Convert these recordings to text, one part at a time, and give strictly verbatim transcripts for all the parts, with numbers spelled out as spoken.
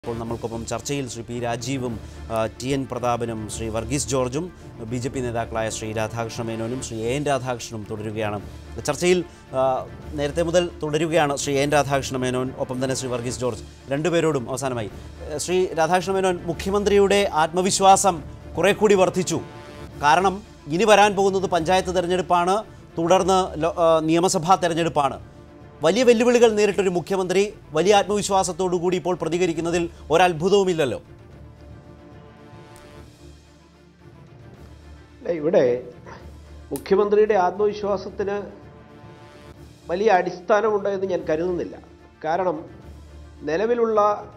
ഇപ്പോൾ നമ്മൾക്കൊപ്പം ചർച്ചയിൽ ശ്രീ പി രാജീവും ടി എൻ പ്രതാപനും ശ്രീ വർഗീസ് ജോർജും ബി ജെ പി നേതാക്കളായ ശ്രീ രാധാകൃഷ്ണ മേനോനും ശ്രീ എ എൻ രാധാകൃഷ്ണനും തുടരുകയാണ്. ചർച്ചയിൽ നേരത്തെ മുതൽ തുടരുകയാണ് ശ്രീ എ എൻ രാധാകൃഷ്ണ മേനോൻ, ഒപ്പം തന്നെ ശ്രീ വർഗീസ് ജോർജ്. രണ്ടുപേരോടും അവസാനമായി ശ്രീ രാധാകൃഷ്ണ മേനോൻ, മുഖ്യമന്ത്രിയുടെ ആത്മവിശ്വാസം കുറെ കൂടി വർദ്ധിച്ചു. കാരണം ഇനി വരാൻ പോകുന്നത് പഞ്ചായത്ത് തെരഞ്ഞെടുപ്പാണ്, തുടർന്ന് നിയമസഭാ തെരഞ്ഞെടുപ്പാണ്. വലിയ വെല്ലുവിളികൾ നേരിട്ടൊരു മുഖ്യമന്ത്രി വലിയ ആത്മവിശ്വാസത്തോടു കൂടി ഇപ്പോൾ പ്രതികരിക്കുന്നതിൽ ഒരത്ഭുതവുമില്ലല്ലോ. ഇവിടെ മുഖ്യമന്ത്രിയുടെ ആത്മവിശ്വാസത്തിന് വലിയ അടിസ്ഥാനമുണ്ട് എന്ന് ഞാൻ കരുതുന്നില്ല. കാരണം നിലവിലുള്ള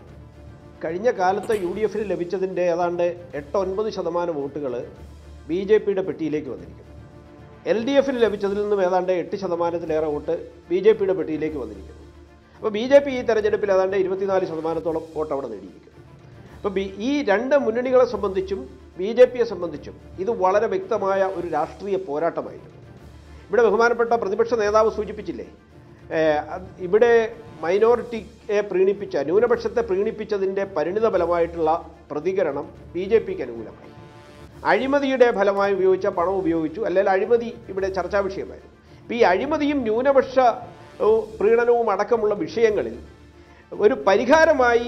കഴിഞ്ഞ കാലത്ത് യു ഡി എഫിന് ലഭിച്ചതിൻ്റെ ഏതാണ്ട് എട്ട് ഒൻപത് ശതമാനം വോട്ടുകൾ ബി ജെ പിയുടെ പെട്ടിയിലേക്ക് വന്നിരിക്കുന്നു. എൽ ഡി എഫിന് ലഭിച്ചതിൽ നിന്നും ഏതാണ്ട് എട്ട് ശതമാനത്തിലേറെ വോട്ട് ബി ജെ പിയുടെ പെട്ടിയിലേക്ക് വന്നിരിക്കുന്നു. അപ്പോൾ ബി ജെ പി ഈ തെരഞ്ഞെടുപ്പിൽ ഏതാണ്ട് ഇരുപത്തിനാല് ശതമാനത്തോളം വോട്ട് അവിടെ നേടിയിരിക്കുന്നു. അപ്പോൾ ബി ഈ രണ്ട് മുന്നണികളെ സംബന്ധിച്ചും ബി ജെ പിയെ സംബന്ധിച്ചും ഇത് വളരെ വ്യക്തമായ ഒരു രാഷ്ട്രീയ പോരാട്ടമായിരുന്നു. ഇവിടെ ബഹുമാനപ്പെട്ട പ്രതിപക്ഷ നേതാവ് സൂചിപ്പിച്ചില്ലേ, ഇവിടെ മൈനോറിറ്റിയെ പ്രീണിപ്പിച്ച, ന്യൂനപക്ഷത്തെ പ്രീണിപ്പിച്ചതിൻ്റെ പരിണിത ഫലമായിട്ടുള്ള പ്രതികരണം ബി ജെ പിക്ക് അനുകൂലമായി. അഴിമതിയുടെ ഫലമായി ഉപയോഗിച്ച പണം ഉപയോഗിച്ചു, അല്ലെങ്കിൽ അഴിമതി ഇവിടെ ചർച്ചാ വിഷയമായിരുന്നു. ഇപ്പോൾ ഈ അഴിമതിയും ന്യൂനപക്ഷ പ്രീണനവും അടക്കമുള്ള വിഷയങ്ങളിൽ ഒരു പരിഹാരമായി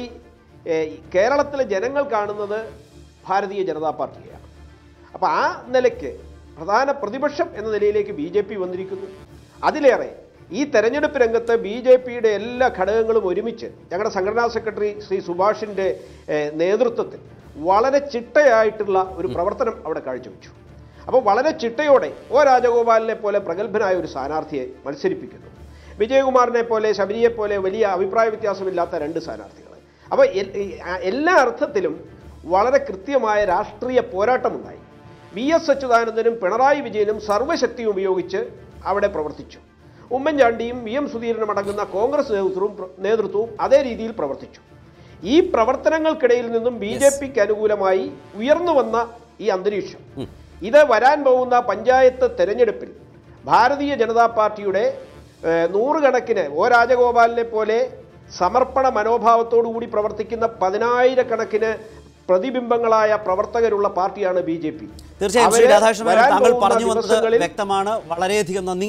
കേരളത്തിലെ ജനങ്ങൾ കാണുന്നത് ഭാരതീയ ജനതാ പാർട്ടിയാണ്. അപ്പോൾ ആ നിലയ്ക്ക് പ്രധാന പ്രതിപക്ഷം എന്ന നിലയിലേക്ക് ബി ജെ പി വന്നിരിക്കുന്നു. അതിലേറെ ഈ തെരഞ്ഞെടുപ്പ് രംഗത്ത് ബി ജെ പിയുടെ എല്ലാ ഘടകങ്ങളും ഒരുമിച്ച് ഞങ്ങളുടെ സംഘടനാ സെക്രട്ടറി ശ്രീ സുഭാഷിൻ്റെ നേതൃത്വത്തിൽ വളരെ ചിട്ടയായിട്ടുള്ള ഒരു പ്രവർത്തനം അവിടെ കാഴ്ചവെച്ചു. അപ്പോൾ വളരെ ചിട്ടയോടെ ഒ രാജഗോപാലിനെ പോലെ പ്രഗത്ഭനായ ഒരു സ്ഥാനാർത്ഥിയെ മത്സരിപ്പിക്കുന്നു. വിജയകുമാറിനെ പോലെ, ശബരിയെ പോലെ വലിയ അഭിപ്രായ വ്യത്യാസമില്ലാത്ത രണ്ട് സ്ഥാനാർത്ഥികൾ. അപ്പോൾ എല്ലാ അർത്ഥത്തിലും വളരെ കൃത്യമായ രാഷ്ട്രീയ പോരാട്ടമുണ്ടായി. വി എസ് അച്യുതാനന്ദനും പിണറായി വിജയനും സർവ്വശക്തിയും ഉപയോഗിച്ച് അവിടെ പ്രവർത്തിച്ചു. ഉമ്മൻചാണ്ടിയും വി എം സുധീരനും അടങ്ങുന്ന കോൺഗ്രസ് നേതൃത്വവും നേതൃത്വവും അതേ രീതിയിൽ പ്രവർത്തിച്ചു. ഈ പ്രവർത്തനങ്ങൾക്കിടയിൽ നിന്നും ബി ജെ പിക്ക് അനുകൂലമായി ഉയർന്നു വന്ന ഈ അന്തരീക്ഷം, ഇത് വരാൻ പോകുന്ന പഞ്ചായത്ത് തെരഞ്ഞെടുപ്പിൽ ഭാരതീയ ജനതാ പാർട്ടിയുടെ നൂറുകണക്കിന് ഒ രാജഗോപാലിനെ പോലെ സമർപ്പണ മനോഭാവത്തോടു കൂടി പ്രവർത്തിക്കുന്ന പതിനായിരക്കണക്കിന് പ്രതിബിംബങ്ങളായ പ്രവർത്തകരുള്ള പാർട്ടിയാണ് ബി ജെ പി. തീർച്ചയായും ശ്രീ രാധാകൃഷ്ണൻ താങ്കൾ പറഞ്ഞു വന്നത് വ്യക്തമാണ്. വളരെയധികം നന്ദി.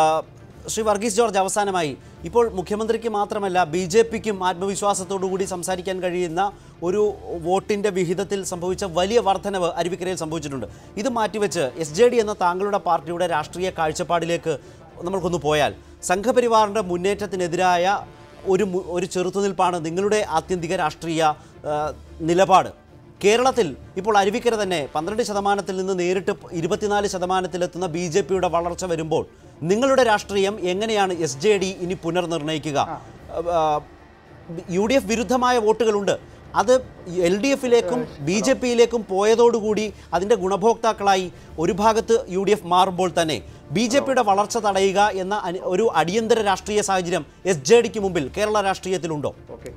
ശ്രീ വർഗീസ് ജോർജ്, അവസാനമായി ഇപ്പോൾ മുഖ്യമന്ത്രിക്ക് മാത്രമല്ല ബി ജെ പിക്കും ആത്മവിശ്വാസത്തോടുകൂടി സംസാരിക്കാൻ കഴിയുന്ന ഒരു വോട്ടിൻ്റെ വിഹിതത്തിൽ സംഭവിച്ച വലിയ വർധനവ് അരുവിക്കരയിൽ സംഭവിച്ചിട്ടുണ്ട്. ഇത് മാറ്റിവെച്ച് എസ് ജെ ഡി എന്ന താങ്കളുടെ പാർട്ടിയുടെ രാഷ്ട്രീയ കാഴ്ചപ്പാടിലേക്ക് നമ്മൾക്കൊന്ന് പോയാൽ, സംഘപരിവാറിൻ്റെ മുന്നേറ്റത്തിനെതിരായ ഒരു ഒരു ചെറുത്തുനിൽപ്പാണ് നിങ്ങളുടെ ആത്യന്തിക രാഷ്ട്രീയ നിലപാട്. കേരളത്തിൽ ഇപ്പോൾ അരുവിക്കര തന്നെ പന്ത്രണ്ട് ശതമാനത്തിൽ നിന്ന് നേരിട്ട് ഇരുപത്തിനാല് ശതമാനത്തിലെത്തുന്ന ബി ജെ പിയുടെ വളർച്ച വരുമ്പോൾ നിങ്ങളുടെ രാഷ്ട്രീയം എങ്ങനെയാണ് എസ് ജെ ഡി ഇനി പുനർനിർണ്ണയിക്കുക? യു ഡി എഫ് വിരുദ്ധമായ വോട്ടുകളുണ്ട്, അത് എൽ ഡി എഫിലേക്കും ബി ജെ പിയിലേക്കും പോയതോടുകൂടി അതിൻ്റെ ഗുണഭോക്താക്കളായി ഒരു ഭാഗത്ത് യു ഡി എഫ് മാറുമ്പോൾ തന്നെ ബി ജെ പിയുടെ വളർച്ച തടയുക എന്ന ഒരു അടിയന്തര രാഷ്ട്രീയ സാഹചര്യം എസ് ജെ ഡിക്ക് മുമ്പിൽ കേരള രാഷ്ട്രീയത്തിലുണ്ടോ?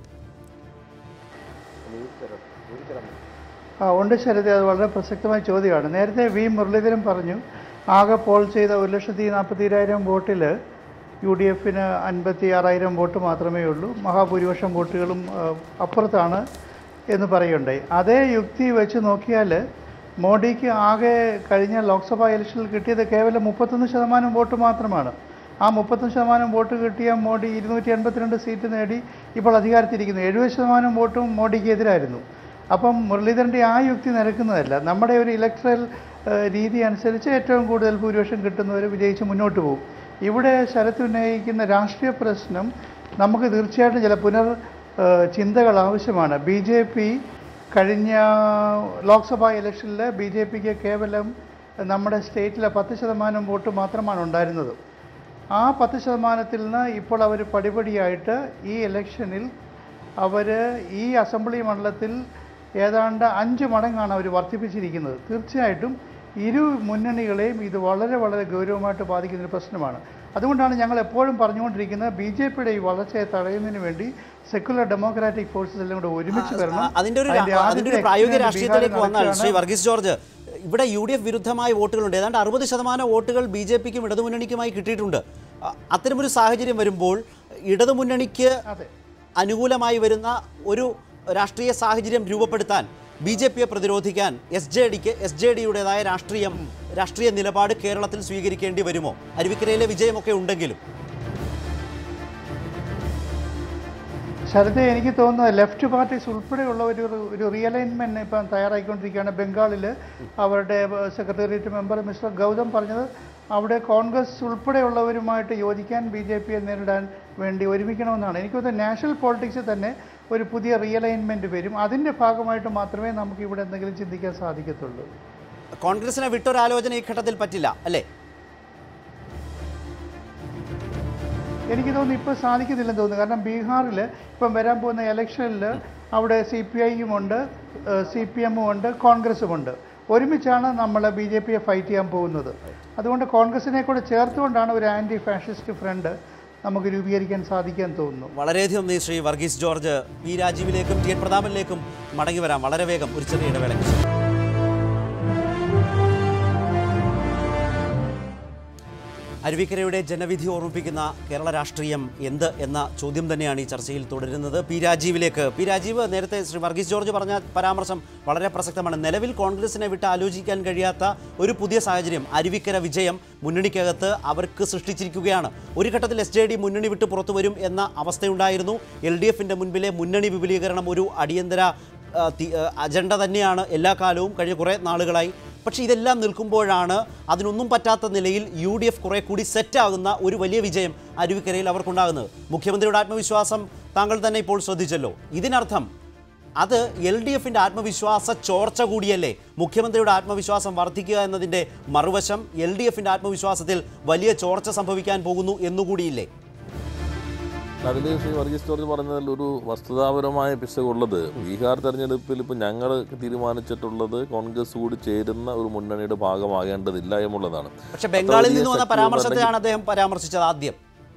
ആ ഉണ്ട് ശരത്, അത് വളരെ പ്രസക്തമായ ചോദ്യമാണ്. നേരത്തെ വി മുരളീധരൻ പറഞ്ഞു, ആകെ പോൾ ചെയ്ത ഒരു ലക്ഷത്തി നാൽപ്പത്തി ഏഴായിരം വോട്ടിൽ യു ഡി എഫിന് അൻപത്തി ആറായിരം വോട്ട് മാത്രമേ ഉള്ളൂ, മഹാഭൂരിപക്ഷം വോട്ടുകളും അപ്പുറത്താണ് എന്ന് പറയുണ്ടായി. അതേ യുക്തി വെച്ച് നോക്കിയാൽ മോഡിക്ക് ആകെ കഴിഞ്ഞ ലോക്സഭാ ഇലക്ഷനിൽ കിട്ടിയത് കേവലം മുപ്പത്തൊന്ന് ശതമാനം വോട്ട് മാത്രമാണ്. ആ മുപ്പത്തൊന്ന് ശതമാനം വോട്ട് കിട്ടിയ മോഡി ഇരുന്നൂറ്റി എൺപത്തിരണ്ട് സീറ്റ് നേടി ഇപ്പോൾ അധികാരത്തിരിക്കുന്നു. എഴുപത് ശതമാനം വോട്ടും മോഡിക്ക് എതിരായിരുന്നു. അപ്പം മുരളീധരൻ്റെ ആ യുക്തി നിരക്കുന്നതല്ല. നമ്മുടെ ഒരു ഇലക്ട്രൽ രീതി അനുസരിച്ച് ഏറ്റവും കൂടുതൽ ഭൂരിപക്ഷം കിട്ടുന്നവർ വിജയിച്ച് മുന്നോട്ട് പോകും. ഇവിടെ ശരത്ത് ഉന്നയിക്കുന്ന രാഷ്ട്രീയ പ്രശ്നം നമുക്ക് തീർച്ചയായിട്ടും ചില പുനർ ചിന്തകൾ ആവശ്യമാണ്. ബി ജെ പി കഴിഞ്ഞ ലോക്സഭാ ഇലക്ഷനിൽ ബി ജെ പിക്ക് കേവലം നമ്മുടെ സ്റ്റേറ്റിലെ പത്ത് ശതമാനം വോട്ട് മാത്രമാണ് ഉണ്ടായിരുന്നത്. ആ പത്ത് ശതമാനത്തിൽ നിന്ന് ഇപ്പോൾ അവർ പടിപടിയായിട്ട് ഈ ഇലക്ഷനിൽ അവർ ഈ അസംബ്ലി മണ്ഡലത്തിൽ ഏതാണ്ട് അഞ്ച് മടങ്ങാണ് അവർ വർദ്ധിപ്പിച്ചിരിക്കുന്നത്. തീർച്ചയായിട്ടും ഇരു മുന്നണികളെയും ഇത് വളരെ വളരെ ഗൗരവമായിട്ട് ബാധിക്കുന്നൊരു പ്രശ്നമാണ്. അതുകൊണ്ടാണ് ഞങ്ങൾ എപ്പോഴും പറഞ്ഞുകൊണ്ടിരിക്കുന്നത്, ബി ജെ പിയുടെ ഈ വളർച്ചയെ തടയുന്നതിന് വേണ്ടി സെക്യുലർ ഡെമോക്രാറ്റിക് ഫോഴ്സസ് എല്ലാം കൂടെ ഒരുമിച്ച് വരണം. അതിൻ്റെ ഒരു പ്രായോഗിക രാഷ്ട്രീയത്തിലേക്ക് വന്നാൽ ശ്രീ വർഗീസ് ജോർജ്, ഇവിടെ യു ഡി എഫ് വിരുദ്ധമായ വോട്ടുകളുണ്ട്. ഏതാണ്ട് അറുപത് ശതമാനം വോട്ടുകൾ ബി ജെ പിക്കും ഇടതുമുന്നണിക്കുമായി കിട്ടിയിട്ടുണ്ട്. അത്തരമൊരു സാഹചര്യം വരുമ്പോൾ ഇടതുമുന്നണിക്ക് അനുകൂലമായി വരുന്ന ഒരു രാഷ്ട്രീയ സാഹചര്യം രൂപപ്പെടുത്താൻ ബി ജെ പിയെ പ്രതിരോധിക്കാൻ എസ് ജെ ഡിക്ക് എസ് ജെ ഡിയുടേതായ രാഷ്ട്രീയം രാഷ്ട്രീയ നിലപാട് കേരളത്തിൽ സ്വീകരിക്കേണ്ടി വരുമോ? അരുവിക്കരയിലെ വിജയമൊക്കെ ഉണ്ടെങ്കിലും. ശരത്, എനിക്ക് തോന്നുന്നത് ലെഫ്റ്റ് പാർട്ടീസ് ഉൾപ്പെടെയുള്ള ഒരു ഒരു റിയലൈൻമെൻറ്റ് ഇപ്പം തയ്യാറായിക്കൊണ്ടിരിക്കുകയാണ്. ബംഗാളിൽ അവരുടെ സെക്രട്ടേറിയറ്റ് മെമ്പർ മിസ്റ്റർ ഗൗതം പറഞ്ഞത് അവിടെ കോൺഗ്രസ് ഉൾപ്പെടെയുള്ളവരുമായിട്ട് യോജിക്കാൻ ബി ജെ പിയെ നേരിടാൻ വേണ്ടി ഒരുമിക്കണമെന്നാണ്. എനിക്ക് തോന്നുന്നത് നാഷണൽ പോളിറ്റിക്സിൽ തന്നെ ഒരു പുതിയ റിയലൈൻമെൻറ്റ് വരും. അതിൻ്റെ ഭാഗമായിട്ട് മാത്രമേ നമുക്ക് ഇവിടെ എന്തെങ്കിലും ചിന്തിക്കാൻ സാധിക്കത്തുള്ളൂ. കോൺഗ്രസിനെ വിട്ടൊരാലോചന ഈ ഘട്ടത്തിൽ പറ്റില്ല അല്ലേ? എനിക്ക് തോന്നുന്നു ഇപ്പോൾ സാധിക്കുന്നില്ലെന്ന് തോന്നുന്നു. കാരണം ബീഹാറിൽ ഇപ്പം വരാൻ പോകുന്ന ഇലക്ഷനിൽ അവിടെ സി പി ഐയും ഉണ്ട്, സി പി എമ്മും ഉണ്ട്, കോൺഗ്രസും ഉണ്ട്. ഒരുമിച്ചാണ് നമ്മൾ ബി ജെ പിയെ ഫൈറ്റ് ചെയ്യാൻ പോകുന്നത്. അതുകൊണ്ട് കോൺഗ്രസിനെ കൂടെ ചേർത്തുകൊണ്ടാണ് ഒരു ആൻറ്റി ഫാഷിസ്റ്റ് ഫ്രണ്ട് നമുക്ക് രൂപീകരിക്കാൻ സാധിക്കാൻ തോന്നുന്നു. വളരെയധികം നന്ദി ശ്രീ വർഗീസ് ജോർജ്. പി രാജീവിലേക്കും ടി എൻ പ്രതാപനിലേക്കും മടങ്ങി വരാം വളരെ വേഗം ഒരു ചെറിയ ഇടവേളയ്ക്ക്. അരുവിക്കരയുടെ ജനവിധി ഓർമ്മിപ്പിക്കുന്ന കേരള രാഷ്ട്രീയം എന്ത് എന്ന ചോദ്യം തന്നെയാണ് ഈ ചർച്ചയിൽ തുടരുന്നത്. പി രാജീവിലേക്ക്. പി രാജീവ്, നേരത്തെ ശ്രീ വർഗീസ് ജോർജ് പറഞ്ഞ പരാമർശം വളരെ പ്രസക്തമാണ്. നിലവിൽ കോൺഗ്രസിനെ വിട്ട് ആലോചിക്കാൻ കഴിയാത്ത ഒരു പുതിയ സാഹചര്യം അരുവിക്കര വിജയം മുന്നണിക്കകത്ത് അവർക്ക് സൃഷ്ടിച്ചിരിക്കുകയാണ്. ഒരു ഘട്ടത്തിൽ എസ് ജെ ഡി മുന്നണി വിട്ട് പുറത്തു വരും എന്ന അവസ്ഥയുണ്ടായിരുന്നു. എൽ ഡി എഫിൻ്റെ മുൻപിലെ മുന്നണി വിപുലീകരണം ഒരു അടിയന്തര അജണ്ട തന്നെയാണ് എല്ലാ കാലവും കഴിഞ്ഞ കുറേ നാളുകളായി. പക്ഷേ ഇതെല്ലാം നിൽക്കുമ്പോഴാണ് അതിനൊന്നും പറ്റാത്ത നിലയിൽ യു ഡി എഫ് കുറെ കൂടി സെറ്റാകുന്ന ഒരു വലിയ വിജയം അരുവിക്കരയിൽ അവർക്കുണ്ടാകുന്നത്. മുഖ്യമന്ത്രിയുടെ ആത്മവിശ്വാസം താങ്കൾ തന്നെ ഇപ്പോൾ ശ്രദ്ധിച്ചല്ലോ. ഇതിനർത്ഥം അത് എൽ ഡി എഫിൻ്റെ ആത്മവിശ്വാസ ചോർച്ച കൂടിയല്ലേ? മുഖ്യമന്ത്രിയുടെ ആത്മവിശ്വാസം വർദ്ധിക്കുക എന്നതിൻ്റെ മറുവശം എൽ ഡി എഫിൻ്റെ ആത്മവിശ്വാസത്തിൽ വലിയ ചോർച്ച സംഭവിക്കാൻ പോകുന്നു എന്നുകൂടിയില്ലേ? അതിൽ ശ്രീ വർഗീസ് ജോർജ് പറഞ്ഞതിൽ ഒരു വസ്തുതാപരമായ പിശകുള്ളത്, ബീഹാർ തെരഞ്ഞെടുപ്പിൽ ഇപ്പോൾ ഞങ്ങൾ തീരുമാനിച്ചിട്ടുള്ളത് കോൺഗ്രസ് കൂടി ചേരുന്ന ഒരു മുന്നണിയുടെ ഭാഗമാകേണ്ടതില്ല എന്നുള്ളതാണ്. പക്ഷേ ബംഗാളിൽ നിന്ന് വന്ന പരാമർശത്തെയാണ് അദ്ദേഹം പരാമർശിച്ചത് ആദ്യം.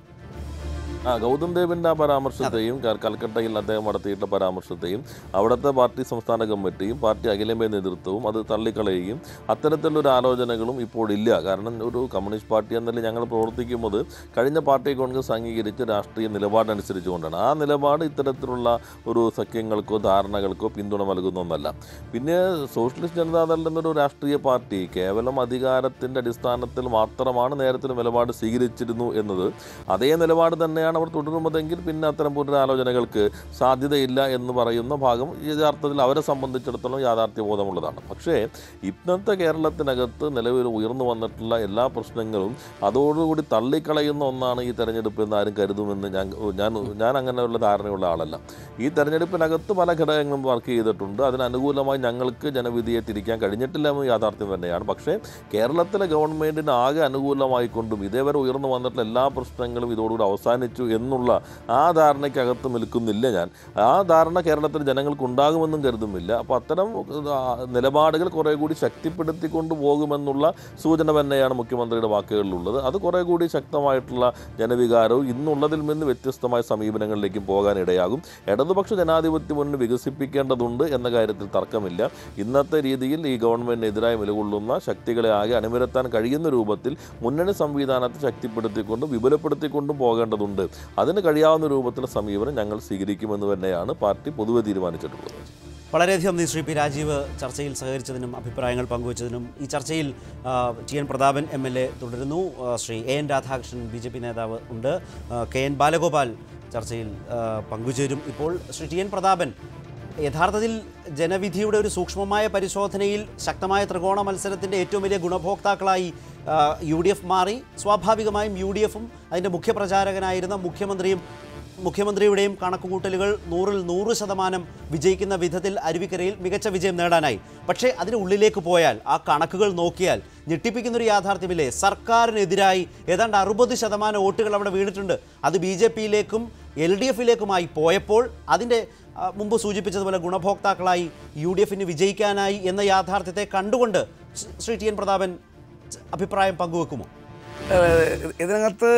ആ ഗൗതം ദേവിൻ്റെ ആ പരാമർശത്തെയും കൽക്കട്ടയിൽ അദ്ദേഹം നടത്തിയിട്ടുള്ള പരാമർശത്തെയും അവിടുത്തെ പാർട്ടി സംസ്ഥാന കമ്മിറ്റിയും പാർട്ടി അഖിലേന്ത്യാ നേതൃത്വവും അത് തള്ളിക്കളയുകയും അത്തരത്തിലൊരു ആലോചനകളും ഇപ്പോഴില്ല. കാരണം ഒരു കമ്മ്യൂണിസ്റ്റ് പാർട്ടി എന്നതിൽ ഞങ്ങൾ പ്രവർത്തിക്കുന്നത് കഴിഞ്ഞ പാർട്ടി കോൺഗ്രസ് അംഗീകരിച്ച രാഷ്ട്രീയ നിലപാടനുസരിച്ചുകൊണ്ടാണ്. ആ നിലപാട് ഇത്തരത്തിലുള്ള ഒരു സഖ്യങ്ങൾക്കോ ധാരണകൾക്കോ പിന്തുണ നൽകുന്ന ഒന്നല്ല. പിന്നെ സോഷ്യലിസ്റ്റ് ജനതാദൾ എന്നൊരു രാഷ്ട്രീയ പാർട്ടി കേവലം അധികാരത്തിൻ്റെ അടിസ്ഥാനത്തിൽ മാത്രമാണ് നേരത്തെ നിലപാട് സ്വീകരിച്ചിരുന്നു എന്നത്. അതേ നിലപാട് തന്നെയാണ് അവർ തുടരുന്നതെങ്കിൽ പിന്നെ അത്തരം പുനരാലോചനകൾക്ക് സാധ്യതയില്ല എന്ന് പറയുന്ന ഭാഗം യഥാർത്ഥത്തിൽ അവരെ സംബന്ധിച്ചിടത്തോളം യാഥാർത്ഥ്യബോധമുള്ളതാണ്. പക്ഷേ ഇന്നത്തെ കേരളത്തിനകത്ത് നിലവിൽ ഉയർന്നു വന്നിട്ടുള്ള എല്ലാ പ്രശ്നങ്ങളും അതോടുകൂടി തള്ളിക്കളയുന്ന ഒന്നാണ് ഈ തെരഞ്ഞെടുപ്പ് എന്ന് ആരും കരുതുമെന്ന് ഞാൻ ഞാൻ ഞാൻ അങ്ങനെയുള്ള ധാരണയുള്ള ആളല്ല. ഈ തെരഞ്ഞെടുപ്പിനകത്ത് പല ഘടകങ്ങളും വർക്ക് ചെയ്തിട്ടുണ്ട്. അതിനനുകൂലമായി ഞങ്ങൾക്ക് ജനവിധിയെ തിരിക്കാൻ കഴിഞ്ഞിട്ടില്ല എന്ന യാഥാർത്ഥ്യം തന്നെയാണ്. പക്ഷേ കേരളത്തിലെ ഗവൺമെൻറ്റിന് ആകെ അനുകൂലമായിക്കൊണ്ടും ഇതേവരെ ഉയർന്നു വന്നിട്ടുള്ള എല്ലാ പ്രശ്നങ്ങളും ഇതോടുകൂടി അവസാനിച്ചു എന്നുള്ള ആ ധാരണയ്ക്കകത്ത് നിൽക്കുന്നില്ല ഞാൻ. ആ ധാരണ കേരളത്തിൽ ജനങ്ങൾക്ക് ഉണ്ടാകുമെന്നും കരുതുന്നില്ല. അപ്പോൾ അത്തരം നിലപാടുകൾ കുറേ കൂടി ശക്തിപ്പെടുത്തിക്കൊണ്ട് പോകുമെന്നുള്ള സൂചന തന്നെയാണ് മുഖ്യമന്ത്രിയുടെ വാക്കുകളിലുള്ളത്. അത് കുറേ കൂടി ശക്തമായിട്ടുള്ള ജനവികാരവും ഇന്നുള്ളതിൽ നിന്ന് വ്യത്യസ്തമായ സമീപനങ്ങളിലേക്കും പോകാൻ ഇടയാകും. ഇടതുപക്ഷ ജനാധിപത്യ മുന്നണി വികസിപ്പിക്കേണ്ടതുണ്ട് എന്ന കാര്യത്തിൽ തർക്കമില്ല. ഇന്നത്തെ രീതിയിൽ ഈ ഗവൺമെൻറ്റിനെതിരായി നിലകൊള്ളുന്ന ശക്തികളെ ആകെ അണിനിരത്താൻ കഴിയുന്ന രൂപത്തിൽ മുന്നണി സംവിധാനത്തെ ശക്തിപ്പെടുത്തിക്കൊണ്ടും വിപുലപ്പെടുത്തിക്കൊണ്ടും പോകേണ്ടതുണ്ട്. അതിന് കഴിയാവുന്ന രൂപത്തിലുള്ള സമീപനം ഞങ്ങൾ സ്വീകരിക്കുമെന്ന് തന്നെയാണ് പാർട്ടി പൊതുവെ തീരുമാനിച്ചിട്ടുള്ളത്. വളരെയധികം ശ്രീ പി രാജീവ് ചർച്ചയിൽ സഹകരിച്ചതിനും അഭിപ്രായങ്ങൾ പങ്കുവച്ചതിനും. ഈ ചർച്ചയിൽ T N Prathapan M L A തുടരുന്നു, Shri A N Radhakrishnan B J P നേതാവ് ഉണ്ട്, കെ എൻ ബാലഗോപാൽ ചർച്ചയിൽ പങ്കുചേരും. ഇപ്പോൾ ശ്രീ ടി എൻ പ്രതാപൻ, യഥാർത്ഥത്തിൽ ജനവിധിയുടെ ഒരു സൂക്ഷ്മമായ പരിശോധനയിൽ ശക്തമായ ത്രികോണ മത്സരത്തിൻ്റെ ഏറ്റവും വലിയ ഗുണഭോക്താക്കളായി യു ഡി എഫ് മാറി. സ്വാഭാവികമായും യു ഡി എഫും അതിൻ്റെ മുഖ്യപ്രചാരകനായിരുന്ന മുഖ്യമന്ത്രിയും മുഖ്യമന്ത്രിയുടെയും കണക്കുകൂട്ടലുകൾ നൂറിൽ നൂറ് ശതമാനം വിജയിക്കുന്ന വിധത്തിൽ അരുവിക്കരയിൽ മികച്ച വിജയം നേടാനായി. പക്ഷേ അതിന് ഉള്ളിലേക്ക് പോയാൽ ആ കണക്കുകൾ നോക്കിയാൽ ഞെട്ടിപ്പിക്കുന്നൊരു യാഥാർത്ഥ്യമില്ലേ? സർക്കാരിനെതിരായി ഏതാണ്ട് അറുപത് ശതമാനം വോട്ടുകൾ അവിടെ വീണിട്ടുണ്ട്. അത് ബി ജെ പിയിലേക്കും എൽ ഡി എഫിലേക്കുമായി പോയപ്പോൾ അതിൻ്റെ മുമ്പ് സൂചിപ്പിച്ചതുപോലെ ഗുണഭോക്താക്കളായി യു ഡി എഫിന് വിജയിക്കാനായി എന്ന യാഥാർത്ഥ്യത്തെ കണ്ടുകൊണ്ട് ശ്രീ ടി എൻ പ്രതാപൻ അഭിപ്രായം പങ്കുവെക്കുമോ? ഇതിനകത്ത്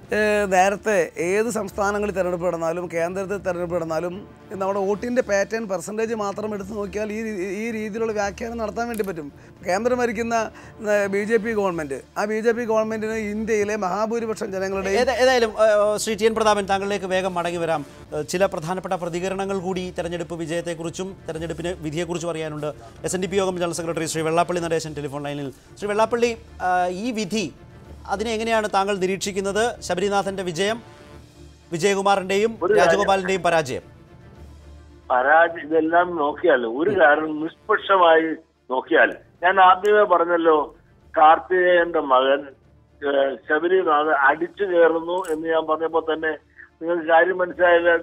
നേരത്തെ ഏത് സംസ്ഥാനങ്ങളിൽ തിരഞ്ഞെടുപ്പ് നടന്നാലും കേന്ദ്രത്തിൽ തിരഞ്ഞെടുപ്പ് നടന്നാലും നമ്മുടെ വോട്ടിൻ്റെ പാറ്റേൺ പെർസെൻറ്റേജ് മാത്രം എടുത്ത് നോക്കിയാൽ ഈ ഈ രീതിയിലുള്ള വ്യാഖ്യാനം നടത്താൻ വേണ്ടി പറ്റും. കേന്ദ്രം ഭരിക്കുന്ന ബി ജെ പി ഗവൺമെൻറ്, ആ ബി ജെ പി ഗവൺമെൻറ്റിന് ഇന്ത്യയിലെ മഹാഭൂരിപക്ഷം ജനങ്ങളുടെ ഏതായാലും ശ്രീ ടി എൻ പ്രതാപൻ താങ്കളിലേക്ക് വേഗം മടങ്ങി വരാം. ചില പ്രധാനപ്പെട്ട പ്രതികരണങ്ങൾ കൂടി തെരഞ്ഞെടുപ്പ് വിജയത്തെക്കുറിച്ചും തെരഞ്ഞെടുപ്പിന് വിധിയെക്കുറിച്ചും അറിയാനുണ്ട്. S N D P Yogam general secretary Shri Vellappally Natesan telephone ലൈനിൽ. ശ്രീ വെള്ളാപ്പള്ളി, ഈ വിധി അതിനെ എങ്ങനെയാണ് താങ്കൾ നിരീക്ഷിക്കുന്നത്? ശബരിനാഥന്റെ വിജയം, വിജയകുമാറിന്റെയും രാജഗോപാലിന്റെയും പരാജയം പരാജയം ഇതെല്ലാം നോക്കിയാൽ ഒരു കാരണം നിഷ്പക്ഷമായി നോക്കിയാൽ, ഞാൻ ആദ്യമേ പറഞ്ഞല്ലോ, കാർത്തികേയന്റെ മകൻ ശബരിനാഥ് അടിച്ചു കയറുന്നു എന്ന് ഞാൻ പറഞ്ഞപ്പോൾ തന്നെ നിങ്ങൾക്ക് കാര്യം മനസ്സിലായാൽ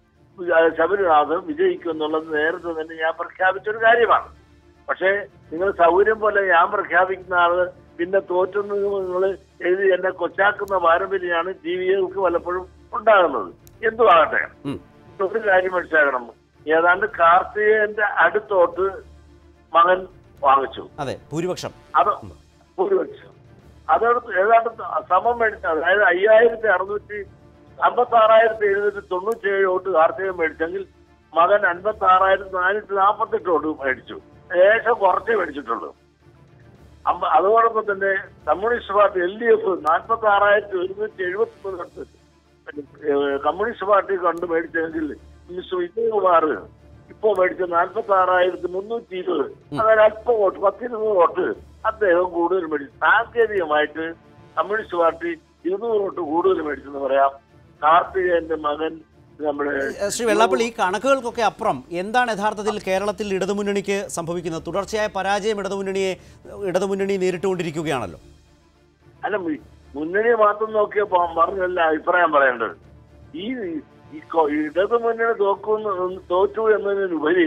ശബരിനാഥ് വിജയിക്കും എന്നുള്ളത് നേരത്തെ തന്നെ ഞാൻ പ്രഖ്യാപിച്ചൊരു കാര്യമാണ്. പക്ഷേ നിങ്ങൾ സൗകര്യം പോലെ ഞാൻ പ്രഖ്യാപിക്കുന്ന ആള് പിന്നെ തോറ്റുന്ന നിങ്ങൾ എഴുതി എന്നെ കൊച്ചാക്കുന്ന പാരമ്പര്യമാണ് ടി വികൾക്ക് പലപ്പോഴും ഉണ്ടാകുന്നത്. എന്തുവാകട്ടെ, ഒരു കാര്യം മനസ്സിലാക്കണം, ഏതാണ്ട് കാർത്തികേയന്റെ അടുത്തോട്ട് മകൻ വാങ്ങിച്ചു. അതെ, ഭൂരിപക്ഷം അത് ഭൂരിപക്ഷം അതടുത്ത് ഏതാണ്ട് സമം മേടിച്ച, അതായത് അയ്യായിരത്തി അറുന്നൂറ്റി അമ്പത്തി ആറായിരത്തി എഴുന്നൂറ്റി തൊണ്ണൂറ്റി ഏഴ് വോട്ട് കാർത്തികൻ മേടിച്ചെങ്കിൽ മകൻ അൻപത്തി ആറായിരത്തി നാനൂറ്റി നാൽപ്പത്തെട്ട് വോട്ട് മേടിച്ചു. ഏകദേശം കുറച്ചേ മേടിച്ചിട്ടുള്ളൂ. അമ്പ അതോടൊപ്പം തന്നെ communist party L D F നാൽപ്പത്തി ആറായിരത്തി ഒരുന്നൂറ്റി എഴുപത്തി മൂന്ന് കമ്മ്യൂണിസ്റ്റ് പാർട്ടി കണ്ട് മേടിച്ചെങ്കിൽ മിസ്റ്റർ വിജയകുമാർ ഇപ്പോ മേടിച്ച നാൽപ്പത്തി ആറായിരത്തി മുന്നൂറ്റി ഇരുപത്, അതായത് അല്പം വോട്ട്, പത്തിരുന്നൂറ് വോട്ട് അദ്ദേഹം കൂടുതൽ മേടിച്ചു. സാങ്കേതികമായിട്ട് കമ്മ്യൂണിസ്റ്റ് പാർട്ടി ഇരുന്നൂറ് വോട്ട് കൂടുതൽ മേടിച്ചെന്ന് പറയാം. കാർത്തികേയന്റെ മകൻ നമ്മുടെ ശ്രീ വെള്ളാപ്പള്ളി, ഈ കണക്കുകൾക്കൊക്കെ അപ്പുറം എന്താണ് യഥാർത്ഥത്തിൽ കേരളത്തിൽ ഇടതുമുന്നണിക്ക് സംഭവിക്കുന്നത്? തുടർച്ചയായ പരാജയം ഇടതുമുന്നണിയെ ഇടതുമുന്നണി നേരിട്ടുകൊണ്ടിരിക്കുകയാണല്ലോ. അല്ല, മുന്നണി മാത്രം നോക്കിയ പറഞ്ഞല്ല അഭിപ്രായം പറയേണ്ടത്. ഈ ഇടതുമുന്നണി തോക്കുന്നു തോറ്റു എന്നതിനുപരി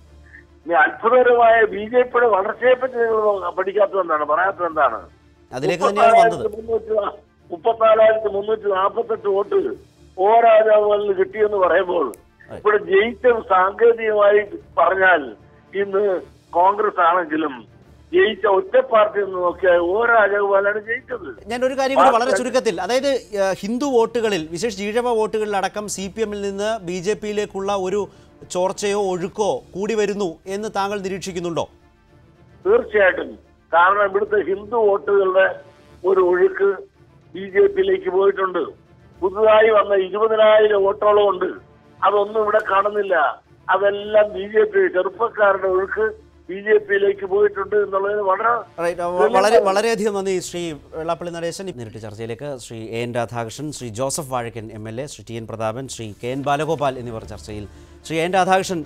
അത്ഭുതകരമായ ബി ജെ പിയുടെ വളർച്ചയെ പറ്റി നിങ്ങൾ പഠിക്കാത്തത് എന്താണ്, പറയാത്തത് എന്താണ്? അതിലേക്ക് തന്നെയാണ് വന്നത്. മുപ്പത്തിനാലായിരത്തി മുന്നൂറ്റി നാൽപ്പത്തെട്ട് വോട്ട് ഓ രാജാവുകളിൽ കിട്ടിയെന്ന് പറയുമ്പോൾ ഇവിടെ ജയിച്ച സാങ്കേതികമായി പറഞ്ഞാൽ ഇന്ന് കോൺഗ്രസ് ആണെങ്കിലും ജയിച്ച ഒറ്റ പാർട്ടി എന്ന് നോക്കിയാൽ ഓ രാജഗോപാലാണ് ജയിച്ചത്. ഞാൻ ഒരു കാര്യം കൂടി വളരെ ചുരുക്കത്തിൽ, അതായത് ഹിന്ദു വോട്ടുകളിൽ, വിശേഷിച്ച് ഈഴവ വോട്ടുകളിലടക്കം സി പി എമ്മിൽ നിന്ന് ബി ജെ പിയിലേക്കുള്ള ഒരു ചോർച്ചയോ ഒഴുക്കോ കൂടി വരുന്നു എന്ന് താങ്കൾ നിരീക്ഷിക്കുന്നുണ്ടോ? തീർച്ചയായിട്ടും. കാരണം ഇവിടുത്തെ ഹിന്ദു വോട്ടുകളുടെ ഒരു ഒഴുക്ക് ബി ജെ പിയിലേക്ക് പോയിട്ടുണ്ട്. പുതുതായി വന്ന ഇരുപതിനായിരം വോട്ടോളം ഉണ്ട്, അതൊന്നും ഇവിടെ കാണുന്നില്ല. അതെല്ലാം ബി ജെ പി ചെറുപ്പക്കാരുടെ ഒഴുക്ക് ബി ജെ പിയിലേക്ക് പോയിട്ടുണ്ട് എന്നുള്ളത് വളരെ വളരെ വളരെയധികം നന്ദി ശ്രീ വെള്ളാപ്പള്ളി നടേശൻ. നേരിട്ട് ചർച്ചയിലേക്ക് Shri A N Radhakrishnan, Shri Joseph Vazhakkan M L A, Shri T N Prathapan, Shri K N Balagopal എന്നിവർ ചർച്ചയിൽ. ശ്രീ എൻ രാധാകൃഷ്ണൻ,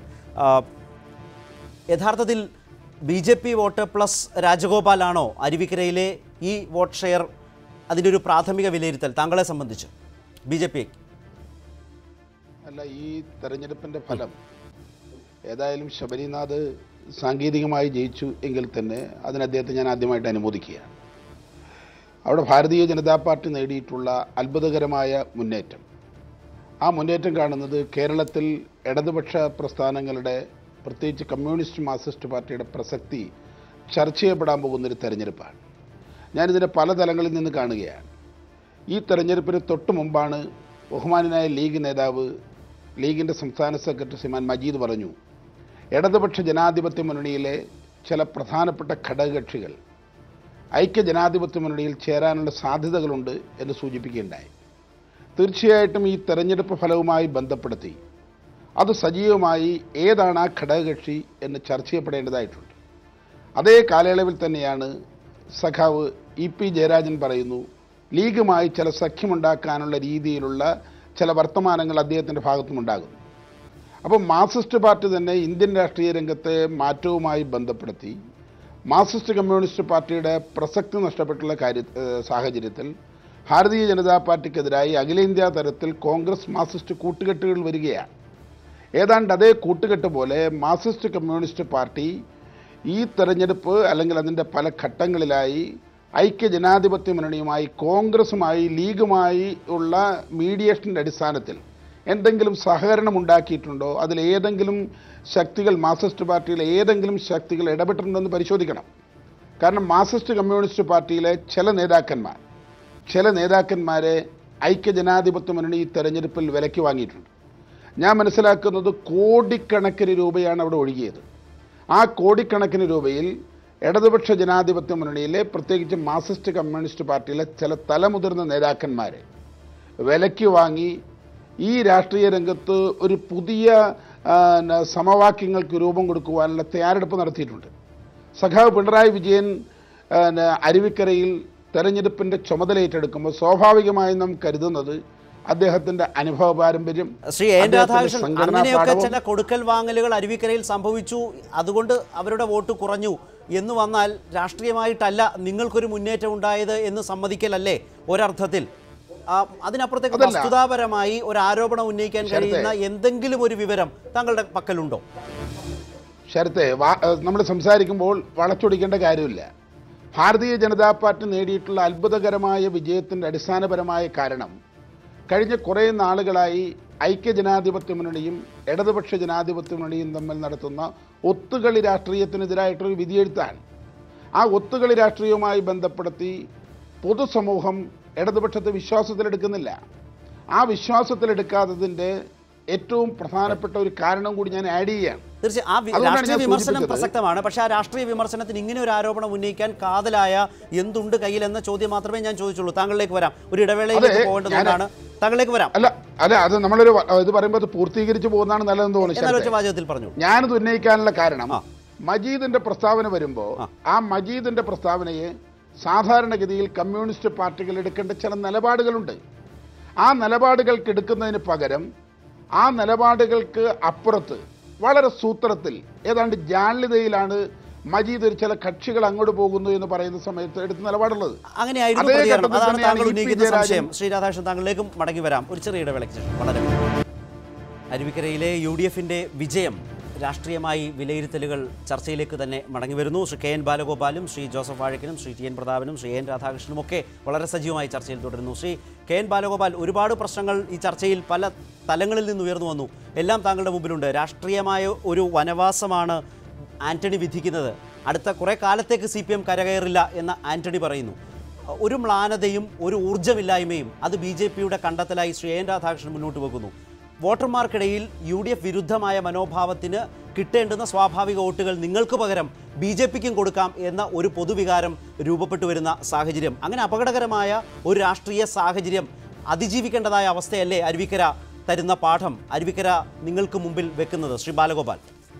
യഥാർത്ഥത്തിൽ B J P vote plus രാജഗോപാലാണോ അരുവിക്കരയിലെ ഈ വോട്ട് ഷെയർ? അതിൻ്റെ ഒരു പ്രാഥമിക വിലയിരുത്തൽ താങ്കളെ സംബന്ധിച്ച് ബി ജെ പി അല്ല, ഈ തെരഞ്ഞെടുപ്പിൻ്റെ ഫലം ഏതായാലും ശബരിനാഥ് സാങ്കേതികമായി ജയിച്ചു എങ്കിൽ തന്നെ അതിന് അദ്ദേഹത്തെ ഞാൻ ആദ്യമായിട്ട് അനുമോദിക്കുകയാണ്. അവിടെ ഭാരതീയ ജനതാ പാർട്ടി നേടിയിട്ടുള്ള അത്ഭുതകരമായ മുന്നേറ്റം, ആ മുന്നേറ്റം കാണുന്നത് കേരളത്തിൽ ഇടതുപക്ഷ പ്രസ്ഥാനങ്ങളുടെ, പ്രത്യേകിച്ച് കമ്മ്യൂണിസ്റ്റ് മാർക്സിസ്റ്റ് പാർട്ടിയുടെ പ്രസക്തി ചർച്ച ചെയ്യപ്പെടാൻ പോകുന്നൊരു തെരഞ്ഞെടുപ്പാണ്. ഞാനിതിൻ്റെ പല തലങ്ങളിൽ നിന്ന് കാണുകയാണ്. ഈ തെരഞ്ഞെടുപ്പിന് തൊട്ട് മുമ്പാണ് ബഹുമാനായ ലീഗ് നേതാവ്, ലീഗിൻ്റെ സംസ്ഥാന സെക്രട്ടറി ശ്രീമാൻ മജീദ് പറഞ്ഞു, ഇടതുപക്ഷ ജനാധിപത്യ മുന്നണിയിലെ ചില പ്രധാനപ്പെട്ട ഘടകകക്ഷികൾ ഐക്യ ജനാധിപത്യ മുന്നണിയിൽ ചേരാനുള്ള സാധ്യതകളുണ്ട് എന്ന് സൂചിപ്പിക്കുകയുണ്ടായി. തീർച്ചയായിട്ടും ഈ തെരഞ്ഞെടുപ്പ് ഫലവുമായി ബന്ധപ്പെടുത്തി അത് സജീവമായി ഏതാണ് ആ ഘടകകക്ഷി എന്ന് ചർച്ച ചെയ്യപ്പെടേണ്ടതായിട്ടുണ്ട്. അതേ കാലയളവിൽ തന്നെയാണ് സഖാവ് ഇ പി ജയരാജൻ പറയുന്നു, ലീഗുമായി ചില സഖ്യമുണ്ടാക്കാനുള്ള രീതിയിലുള്ള ചില വർത്തമാനങ്ങൾ അദ്ദേഹത്തിൻ്റെ ഭാഗത്തുനിന്നുണ്ടാകുന്നു. അപ്പോൾ മാർക്സിസ്റ്റ് പാർട്ടി തന്നെ ഇന്ത്യൻ രാഷ്ട്രീയ രംഗത്തെ മാറ്റവുമായി ബന്ധപ്പെടുത്തി മാർക്സിസ്റ്റ് കമ്മ്യൂണിസ്റ്റ് പാർട്ടിയുടെ പ്രസക്തി നഷ്ടപ്പെട്ടുള്ള കാര്യ സാഹചര്യത്തിൽ ഭാരതീയ ജനതാ പാർട്ടിക്കെതിരായി അഖിലേന്ത്യാ തലത്തിൽ കോൺഗ്രസ് മാർക്സിസ്റ്റ് കൂട്ടുകെട്ടുകൾ വരികയാണ്. ഏതാണ്ട് അതേ കൂട്ടുകെട്ട് പോലെ മാർക്സിസ്റ്റ് കമ്മ്യൂണിസ്റ്റ് പാർട്ടി ഈ തെരഞ്ഞെടുപ്പ് അല്ലെങ്കിൽ അതിൻ്റെ പല ഘട്ടങ്ങളിലായി ഐക്യ ജനാധിപത്യ മുന്നണിയുമായി, കോൺഗ്രസുമായി, ലീഗുമായി ഉള്ള മീഡിയേഷൻ്റെ അടിസ്ഥാനത്തിൽ എന്തെങ്കിലും സഹകരണം ഉണ്ടാക്കിയിട്ടുണ്ടോ, അതിലേതെങ്കിലും ശക്തികൾ, മാർക്സിസ്റ്റ് പാർട്ടിയിലെ ഏതെങ്കിലും ശക്തികൾ ഇടപെട്ടിട്ടുണ്ടോ എന്ന് പരിശോധിക്കണം. കാരണം മാർക്സിസ്റ്റ് കമ്മ്യൂണിസ്റ്റ് പാർട്ടിയിലെ ചില നേതാക്കന്മാർ ചില നേതാക്കന്മാരെ ഐക്യജനാധിപത്യ മുന്നണി ഈ തെരഞ്ഞെടുപ്പിൽ വിലയ്ക്ക് വാങ്ങിയിട്ടുണ്ട്. ഞാൻ മനസ്സിലാക്കുന്നത് കോടിക്കണക്കിന് രൂപയാണ് അവിടെ ഒഴുകിയത്. ആ കോടിക്കണക്കിന് രൂപയിൽ ഇടതുപക്ഷ ജനാധിപത്യ മുന്നണിയിലെ പ്രത്യേകിച്ച് മാർക്സിസ്റ്റ് കമ്മ്യൂണിസ്റ്റ് പാർട്ടിയിലെ ചില തലമുതിർന്ന നേതാക്കന്മാരെ വിലയ്ക്ക് വാങ്ങി ഈ രാഷ്ട്രീയ രംഗത്ത് ഒരു പുതിയ സമവാക്യങ്ങൾക്ക് രൂപം കൊടുക്കുവാനുള്ള തയ്യാറെടുപ്പ് നടത്തിയിട്ടുണ്ട്. സഖാവ് പിണറായി വിജയൻ അരുവിക്കരയിൽ തെരഞ്ഞെടുപ്പിൻ്റെ ചുമതല ഏറ്റെടുക്കുമ്പോൾ സ്വാഭാവികമായും നാം കരുതുന്നത് അദ്ദേഹത്തിന്റെ അനുഭവ പാരമ്പര്യം, ശ്രീ എൻ രാധാകൃഷ്ണൻ, അങ്ങനെയൊക്കെ ചില കൊടുക്കൽ വാങ്ങലുകൾ അരുവിക്കരയിൽ സംഭവിച്ചു, അതുകൊണ്ട് അവരുടെ വോട്ട് കുറഞ്ഞു എന്ന് വന്നാൽ രാഷ്ട്രീയമായിട്ടല്ല നിങ്ങൾക്കൊരു മുന്നേറ്റം ഉണ്ടായത് എന്ന് സമ്മതിക്കലല്ലേ ഒരർത്ഥത്തിൽ? അതിനപ്പുറത്തേക്ക് വസ്തുതാപരമായി ഒരു ആരോപണം ഉന്നയിക്കാൻ കഴിയുന്ന എന്തെങ്കിലും ഒരു വിവരം താങ്കളുടെ പക്കലുണ്ടോ? ശരത്തെ, നമ്മൾ സംസാരിക്കുമ്പോൾ വളച്ചൊടിക്കേണ്ട കാര്യമില്ല. ഭാരതീയ ജനതാ പാർട്ടി നേടിയിട്ടുള്ള അത്ഭുതകരമായ വിജയത്തിൻ്റെ അടിസ്ഥാനപരമായ കാരണം കഴിഞ്ഞ കുറേ നാളുകളായി ഐക്യജനാധിപത്യ മുന്നണിയും ഇടതുപക്ഷ ജനാധിപത്യ മുന്നണിയും തമ്മിൽ നടത്തുന്ന ഒത്തുകളി രാഷ്ട്രീയത്തിനെതിരായിട്ടൊരു വിധിയെഴുത്താണ്. ആ ഒത്തുകളി രാഷ്ട്രീയവുമായി ബന്ധപ്പെടുത്തി പൊതുസമൂഹം ഇടതുപക്ഷത്തെ വിശ്വാസത്തിലെടുക്കുന്നില്ല. ആ വിശ്വാസത്തിലെടുക്കാത്തതിൻ്റെ ഏറ്റവും പ്രധാനപ്പെട്ട ഒരു കാരണം കൂടി ഞാൻ ആഡ് ചെയ്യുകയാണ്. തീർച്ചയായും ആ രാഷ്ട്രീയ വിമർശനം പ്രസക്തമാണ്. പക്ഷേ ആ രാഷ്ട്രീയ വിമർശനത്തിന് ഇങ്ങനെ ഒരു ആരോപണം ഉന്നയിക്കാൻ കാതലായ എന്തുണ്ട് കയ്യിൽ എന്ന ചോദ്യം മാത്രമേ ഞാൻ ചോദിച്ചുള്ളൂ. താങ്കളിലേക്ക് വരാം, ഒരു ഇടവേളയിലേക്ക് പോകേണ്ടതുകൊണ്ടാണ്. താങ്കളിലേക്ക് വരാം. അല്ല അല്ല അത് നമ്മളൊരു ഇത് പറയുമ്പോൾ അത് പൂർത്തീകരിച്ചു പോകുന്നതാണ് നല്ലതെന്ന് തോന്നുന്നു. പറഞ്ഞു ഞാനത് ഉന്നയിക്കാനുള്ള കാരണം മജീദിന്റെ പ്രസ്താവന വരുമ്പോൾ ആ മജീദിന്റെ പ്രസ്താവനയെ സാധാരണഗതിയിൽ കമ്മ്യൂണിസ്റ്റ് പാർട്ടികൾ എടുക്കേണ്ട ചില നിലപാടുകളുണ്ട്. ആ നിലപാടുകൾക്ക് എടുക്കുന്നതിന് പകരം ആ നിലപാടുകൾക്ക് അപ്പുറത്ത് വളരെ സൂത്രത്തിൽ ഏതാണ്ട് ജാള്യതയിലാണ് മജീദ് ഒരു ചില കക്ഷികൾ അങ്ങോട്ട് പോകുന്നു എന്ന് പറയുന്ന സമയത്ത് എടുത്ത നിലപാടുള്ളത്. ശ്രീ രാധാകൃഷ്ണൻ, താങ്കളിലേക്കും മടങ്ങി വരാം. ഒരു ചെറിയ ഇടവേളയ്ക്ക് ശേഷം വളരെ അരുവിക്കരയിലെ യു ഡി എഫിന്റെ വിജയം രാഷ്ട്രീയമായി വിലയിരുത്തലുകൾ ചർച്ചയിലേക്ക് തന്നെ മടങ്ങി വരുന്നു. ശ്രീ കെ എൻ ബാലഗോപാലും ശ്രീ ജോസഫ് വാഴക്കനും ശ്രീ ടി എൻ പ്രതാപനും ശ്രീ എൻ രാധാകൃഷ്ണനും ഒക്കെ വളരെ സജീവമായി ചർച്ചയിൽ തുടരുന്നു. ശ്രീ കെ എൻ ബാലഗോപാൽ, ഒരുപാട് പ്രശ്നങ്ങൾ ഈ ചർച്ചയിൽ പല തലങ്ങളിൽ നിന്ന് ഉയർന്നു വന്നു. എല്ലാം താങ്കളുടെ മുമ്പിലുണ്ട്. രാഷ്ട്രീയമായ ഒരു വനവാസമാണ് ആന്റണി വിധിക്കുന്നത്. അടുത്ത കുറേ കാലത്തേക്ക് സി പി എം കരകയറില്ല എന്ന് ആന്റണി പറയുന്നു. ഒരു മ്ലാനതയും ഒരു ഊർജ്ജമില്ലായ്മയും അത് ബി ജെ പിയുടെ കണ്ടെത്തലായി ശ്രീ എൻ രാധാകൃഷ്ണൻ മുന്നോട്ട് വെക്കുന്നു. വോട്ടർമാർക്കിടയിൽ യു ഡി എഫ് വിരുദ്ധമായ മനോഭാവത്തിന് കിട്ടേണ്ടുന്ന സ്വാഭാവിക വോട്ടുകൾ നിങ്ങൾക്ക് പകരം ബി ജെ പിക്കും കൊടുക്കാം എന്ന ഒരു പൊതുവികാരം രൂപപ്പെട്ടു വരുന്ന സാഹചര്യം, അങ്ങനെ അപകടകരമായ ഒരു രാഷ്ട്രീയ സാഹചര്യം അതിജീവിക്കേണ്ടതായ അവസ്ഥയല്ലേ അരുവിക്കര തരുന്ന പാഠം അരുവിക്കര നിങ്ങൾക്ക് മുമ്പിൽ വെക്കുന്നത്? ശ്രീ ബാലഗോപാൽ,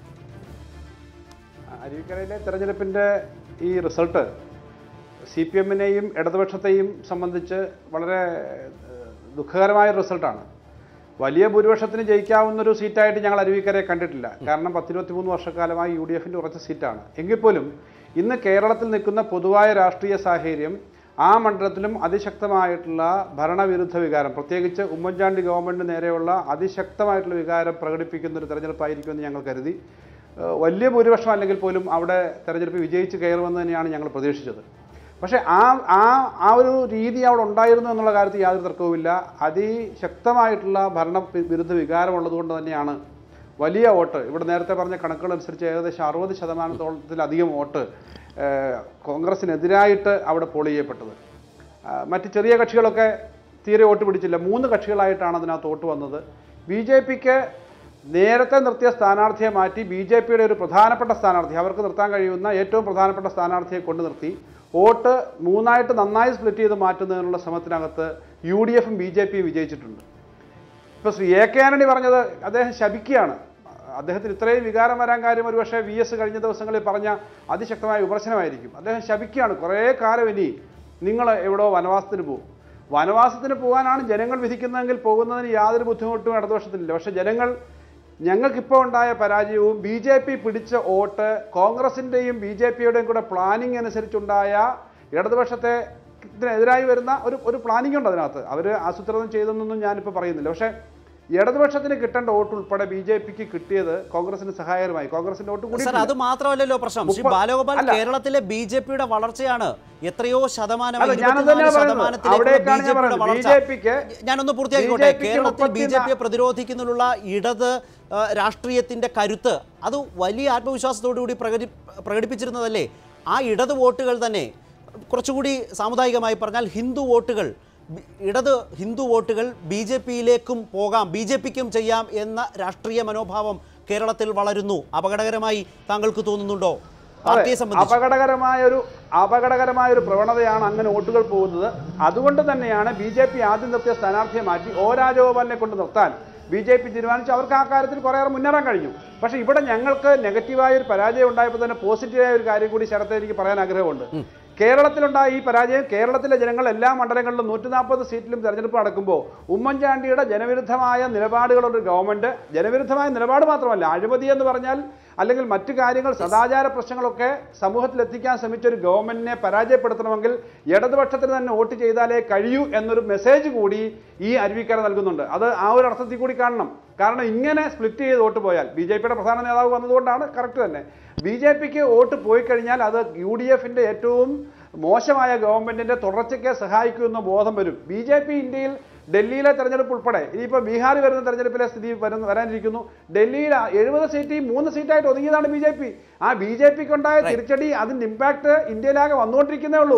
അരുവിക്കരയിലെ തെരഞ്ഞെടുപ്പിൻ്റെ ഈ റിസൾട്ട് സി പി എമ്മിനെയും ഇടതുപക്ഷത്തെയും സംബന്ധിച്ച് വളരെ ദുഃഖകരമായ റിസൾട്ടാണ്. വലിയ ഭൂരിപക്ഷത്തിന് ജയിക്കാവുന്നൊരു സീറ്റായിട്ട് ഞങ്ങൾ അരുവിക്കരയെ കണ്ടിട്ടില്ല. കാരണം പത്തിരുപത്തി മൂന്ന് വർഷക്കാലമായി യു ഡി എഫിൻ്റെ ഉറച്ച സീറ്റാണ്. എങ്കിൽ പോലും ഇന്ന് കേരളത്തിൽ നിൽക്കുന്ന പൊതുവായ രാഷ്ട്രീയ സാഹചര്യം ആ മണ്ഡലത്തിലും അതിശക്തമായിട്ടുള്ള ഭരണവിരുദ്ധ വികാരം, പ്രത്യേകിച്ച് ഉമ്മൻചാണ്ടി ഗവൺമെൻറ് നേരെയുള്ള അതിശക്തമായിട്ടുള്ള വികാരം പ്രകടിപ്പിക്കുന്ന ഒരു തെരഞ്ഞെടുപ്പായിരിക്കുമെന്ന് ഞങ്ങൾ കരുതി. വലിയ ഭൂരിപക്ഷം അല്ലെങ്കിൽ പോലും അവിടെ തെരഞ്ഞെടുപ്പ് വിജയിച്ച് കയറുമെന്ന് തന്നെയാണ് ഞങ്ങൾ പ്രതീക്ഷിച്ചത്. പക്ഷേ ആ ആ ആ ഒരു രീതി അവിടെ ഉണ്ടായിരുന്നു എന്നുള്ള കാര്യത്തിൽ യാതൊരു തർക്കവുമില്ല. അതിശക്തമായിട്ടുള്ള ഭരണ വിരുദ്ധ വികാരമുള്ളതുകൊണ്ട് തന്നെയാണ് വലിയ വോട്ട്, ഇവിടെ നേരത്തെ പറഞ്ഞ കണക്കുകളനുസരിച്ച് ഏകദേശം അറുപത് ശതമാനത്തോളത്തിലധികം വോട്ട് കോൺഗ്രസിനെതിരായിട്ട് അവിടെ പോൾ ചെയ്യപ്പെട്ടത്. മറ്റ് ചെറിയ കക്ഷികളൊക്കെ തീരെ വോട്ട് പിടിച്ചില്ല. മൂന്ന് കക്ഷികളായിട്ടാണ് അതിനകത്ത് വോട്ട് വന്നത്. ബി ജെ പിക്ക് നേരത്തെ നിർത്തിയ സ്ഥാനാർത്ഥിയെ മാറ്റി ബി ജെ പിയുടെ ഒരു പ്രധാനപ്പെട്ട സ്ഥാനാർത്ഥി, അവർക്ക് നിർത്താൻ കഴിയുന്ന ഏറ്റവും പ്രധാനപ്പെട്ട സ്ഥാനാർത്ഥിയെ കൊണ്ടു നിർത്തി വോട്ട് മൂന്നായിട്ട് നന്നായി സ്പ്ലിറ്റ് ചെയ്ത് മാറ്റുന്നതിനുള്ള ശ്രമത്തിനകത്ത് യു ഡി എഫും ബി ജെ പിയും വിജയിച്ചിട്ടുണ്ട്. ഇപ്പോൾ ശ്രീ എ കെ ആന്റണി പറഞ്ഞത് അദ്ദേഹം ശപിക്കുകയാണ്. അദ്ദേഹത്തിന് ഇത്രയും വികാരം വരാൻ കാര്യം ഒരു പക്ഷേ വി എസ് കഴിഞ്ഞ ദിവസങ്ങളിൽ പറഞ്ഞ അതിശക്തമായ വിമർശനമായിരിക്കും. അദ്ദേഹം ശപിക്കുകയാണ്, കുറേ കാലം ഇനി നിങ്ങൾ എവിടെയോ വനവാസത്തിന് പോകും. വനവാസത്തിന് പോകാനാണ് ജനങ്ങൾ വിധിക്കുന്നതെങ്കിൽ പോകുന്നതിന് യാതൊരു ബുദ്ധിമുട്ടും ഇടതുപക്ഷത്തിനില്ല. പക്ഷേ ജനങ്ങൾ ഞങ്ങൾക്കിപ്പോൾ ഉണ്ടായ പരാജയവും ബി ജെ പി പിടിച്ച വോട്ട് കോൺഗ്രസിൻ്റെയും ബി ജെ പിയുടെയും കൂടെ പ്ലാനിങ് അനുസരിച്ചുണ്ടായ ഇടതുപക്ഷത്തെ ഇതിനെതിരായി വരുന്ന ഒരു ഒരു പ്ലാനിങ് ഉണ്ട് അതിനകത്ത്. അവർ ആസൂത്രണം ചെയ്തെന്നൊന്നും ഞാനിപ്പോൾ പറയുന്നില്ല. പക്ഷേ ഇടതുപക്ഷത്തിന് കിട്ടേണ്ട വോട്ട് ഉൾപ്പെടെ ബി ജെ പിക്ക് കിട്ടിയത് കോൺഗ്രസിന് സഹായകരമായി. കോൺഗ്രസിന്റെ വോട്ട് കൂടി. അത് മാത്രമല്ലോ പ്രശ്നം, ശ്രീ ബാലഗോപാൽ, കേരളത്തിലെ ബി ജെ പിയുടെ വളർച്ചയാണ് എത്രയോ ശതമാനം. ഞാനൊന്ന് പൂർത്തിയാക്കിക്കോട്ടെ. കേരളത്തിൽ ബി ജെ പിയെ പ്രതിരോധിക്കുന്നതിനുള്ള ഇടത് രാഷ്ട്രീയത്തിന്റെ കരുത്ത് അത് വലിയ ആത്മവിശ്വാസത്തോടു കൂടി പ്രകടി പ്രകടിപ്പിച്ചിരുന്നതല്ലേ? ആ ഇടത് വോട്ടുകൾ തന്നെ കുറച്ചുകൂടി സാമുദായികമായി പറഞ്ഞാൽ ഹിന്ദു വോട്ടുകൾ ഇടത് ഹിന്ദു വോട്ടുകൾ ബി ജെ പിയിലേക്കും പോകാം, ബി ജെ പിക്കും ചെയ്യാം എന്ന രാഷ്ട്രീയ മനോഭാവം കേരളത്തിൽ വളരുന്നു. അപകടകരമായി താങ്കൾക്ക് തോന്നുന്നുണ്ടോ? പാർട്ടിയെ സംബന്ധിച്ച് അപകടകരമായ ഒരു അപകടകരമായ ഒരു പ്രവണതയാണ് അങ്ങനെ വോട്ടുകൾ പോകുന്നത്. അതുകൊണ്ട് തന്നെയാണ് ബി ജെ പി ആദ്യം നിർത്തിയ സ്ഥാനാർത്ഥിയെ മാറ്റി ഒ രാജഗോപാലിനെ കൊണ്ട് നിർത്താൻ ബി ജെ പി തീരുമാനിച്ചു. അവർക്ക് ആ കാര്യത്തിൽ കുറേയേറെ മുന്നേറാൻ കഴിഞ്ഞു. പക്ഷേ ഇവിടെ ഞങ്ങൾക്ക് നെഗറ്റീവായ ഒരു പരാജയം ഉണ്ടായപ്പോൾ തന്നെ പോസിറ്റീവായ ഒരു കാര്യം കൂടി ശരത്തെ എനിക്ക് പറയാൻ ആഗ്രഹമുണ്ട്. കേരളത്തിലുണ്ടായ ഈ പരാജയം കേരളത്തിലെ ജനങ്ങൾ എല്ലാ മണ്ഡലങ്ങളിലും നൂറ്റി നാൽപ്പത് സീറ്റിലും തെരഞ്ഞെടുപ്പ് നടക്കുമ്പോൾ ഉമ്മൻചാണ്ടിയുടെ ജനവിരുദ്ധമായ നിലപാടുകളുള്ള ഒരു ഗവൺമെൻറ്, ജനവിരുദ്ധമായ നിലപാട് മാത്രമല്ല, അഴിമതി എന്ന് പറഞ്ഞാൽ അല്ലെങ്കിൽ മറ്റു കാര്യങ്ങൾ സദാചാര പ്രശ്നങ്ങളൊക്കെ സമൂഹത്തിലെത്തിക്കാൻ ശ്രമിച്ച ഒരു ഗവൺമെൻറ്റിനെ പരാജയപ്പെടുത്തണമെങ്കിൽ ഇടതുപക്ഷത്തിന് തന്നെ വോട്ട് ചെയ്താലേ കഴിയൂ എന്നൊരു മെസ്സേജ് കൂടി ഈ അരുവിക്കര നൽകുന്നുണ്ട്. അത് ആ ഒരു അർത്ഥത്തിൽ കൂടി കാണണം. കാരണം ഇങ്ങനെ സ്പ്ലിറ്റ് ചെയ്ത് വോട്ട് പോയാൽ ബി ജെ പിയുടെ പ്രധാന നേതാവ് വന്നതുകൊണ്ടാണ് കറക്റ്റ് തന്നെ. ബി ജെ പിക്ക് വോട്ട് പോയി കഴിഞ്ഞാൽ അത് യു ഡി എഫിൻ്റെ ഏറ്റവും മോശമായ ഗവൺമെൻറ്റിൻ്റെ തുടർച്ചയ്ക്ക് സഹായിക്കുമെന്ന ബോധം വരും. ബി ജെ പി ഇന്ത്യയിൽ ഡൽഹിയിലെ തെരഞ്ഞെടുപ്പ് ഉൾപ്പെടെ ഇനിയിപ്പോൾ ബീഹാറിൽ വരുന്ന തെരഞ്ഞെടുപ്പിലെ സ്ഥിതി വരുന്ന വരാനിരിക്കുന്നു. ഡൽഹിയിൽ എഴുപത് സീറ്റ് മൂന്ന് സീറ്റായിട്ട് ഒതുങ്ങിയതാണ് ബി ജെ പി. ആ ബി ജെ പിക്ക് ഉണ്ടായ തിരിച്ചടി അതിന്റെ ഇമ്പാക്ട് ഇന്ത്യയിലാകെ വന്നുകൊണ്ടിരിക്കുന്നേ ഉള്ളൂ.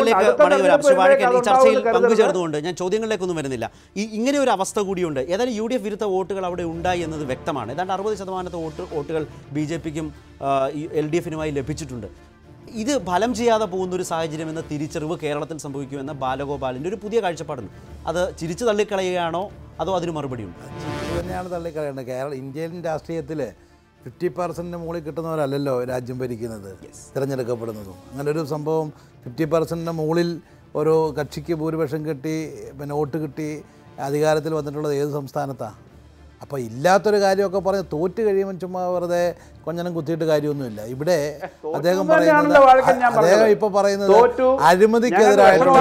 ചർച്ചയിൽ പങ്കുചേർന്നുകൊണ്ട് ഞാൻ ചോദ്യങ്ങളിലേക്കൊന്നും വരുന്നില്ല. ഈ ഇങ്ങനെ ഒരു അവസ്ഥ കൂടിയുണ്ട്. ഏതായാലും യു ഡി എഫ് വിരുദ്ധ വോട്ടുകൾ അവിടെ ഉണ്ടായി എന്നത് വ്യക്തമാണ്. ഏതാണ്ട് അറുപത് ശതമാനത്തെ വോട്ട് വോട്ടുകൾ ബി ജെ പിക്കും എൽ ഡി എഫിനുമായി ലഭിച്ചിട്ടുണ്ട്. ഇത് ഫലം ചെയ്യാതെ പോകുന്ന ഒരു സാഹചര്യം എന്ന തിരിച്ചറിവ് കേരളത്തിൽ സംഭവിക്കുമെന്ന ബാലഗോപാലിൻ്റെ ഒരു പുതിയ കാഴ്ചപ്പാടുണ്ട്. അത് ചിരിച്ചു തള്ളിക്കളയുകയാണോ അതോ അതിന് മറുപടിയുണ്ട്? ചിരിച്ചു തന്നെയാണ് തള്ളിക്കളയേണ്ടത്. കേരള ഇന്ത്യൻ രാഷ്ട്രീയത്തിൽ ഫിഫ്റ്റി പെർസെൻറ്റിന് മുകളിൽ കിട്ടുന്നവരല്ലല്ലോ രാജ്യം ഭരിക്കുന്നത്, തിരഞ്ഞെടുക്കപ്പെടുന്നതും. അങ്ങനെ ഒരു സംഭവം ഫിഫ്റ്റി പെർസെൻറ്റിന് മുകളിൽ ഓരോ കക്ഷിക്ക് ഭൂരിപക്ഷം കിട്ടി, പിന്നെ വോട്ട് കിട്ടി അധികാരത്തിൽ വന്നിട്ടുള്ളത് ഏത് സംസ്ഥാനത്താണ്? അപ്പോൾ ഇല്ലാത്തൊരു കാര്യമൊക്കെ പറഞ്ഞ് തോറ്റ് കഴിയുമ്പോൾ ചുമ്മാ വെറുതെ കൊഞ്ഞനം കുത്തിയിട്ട് കാര്യമൊന്നുമില്ല. ഇവിടെ അദ്ദേഹം പറയുന്നത് അദ്ദേഹം ഇപ്പോൾ പറയുന്നത് അഴിമതിക്കെതിരായിട്ടുള്ള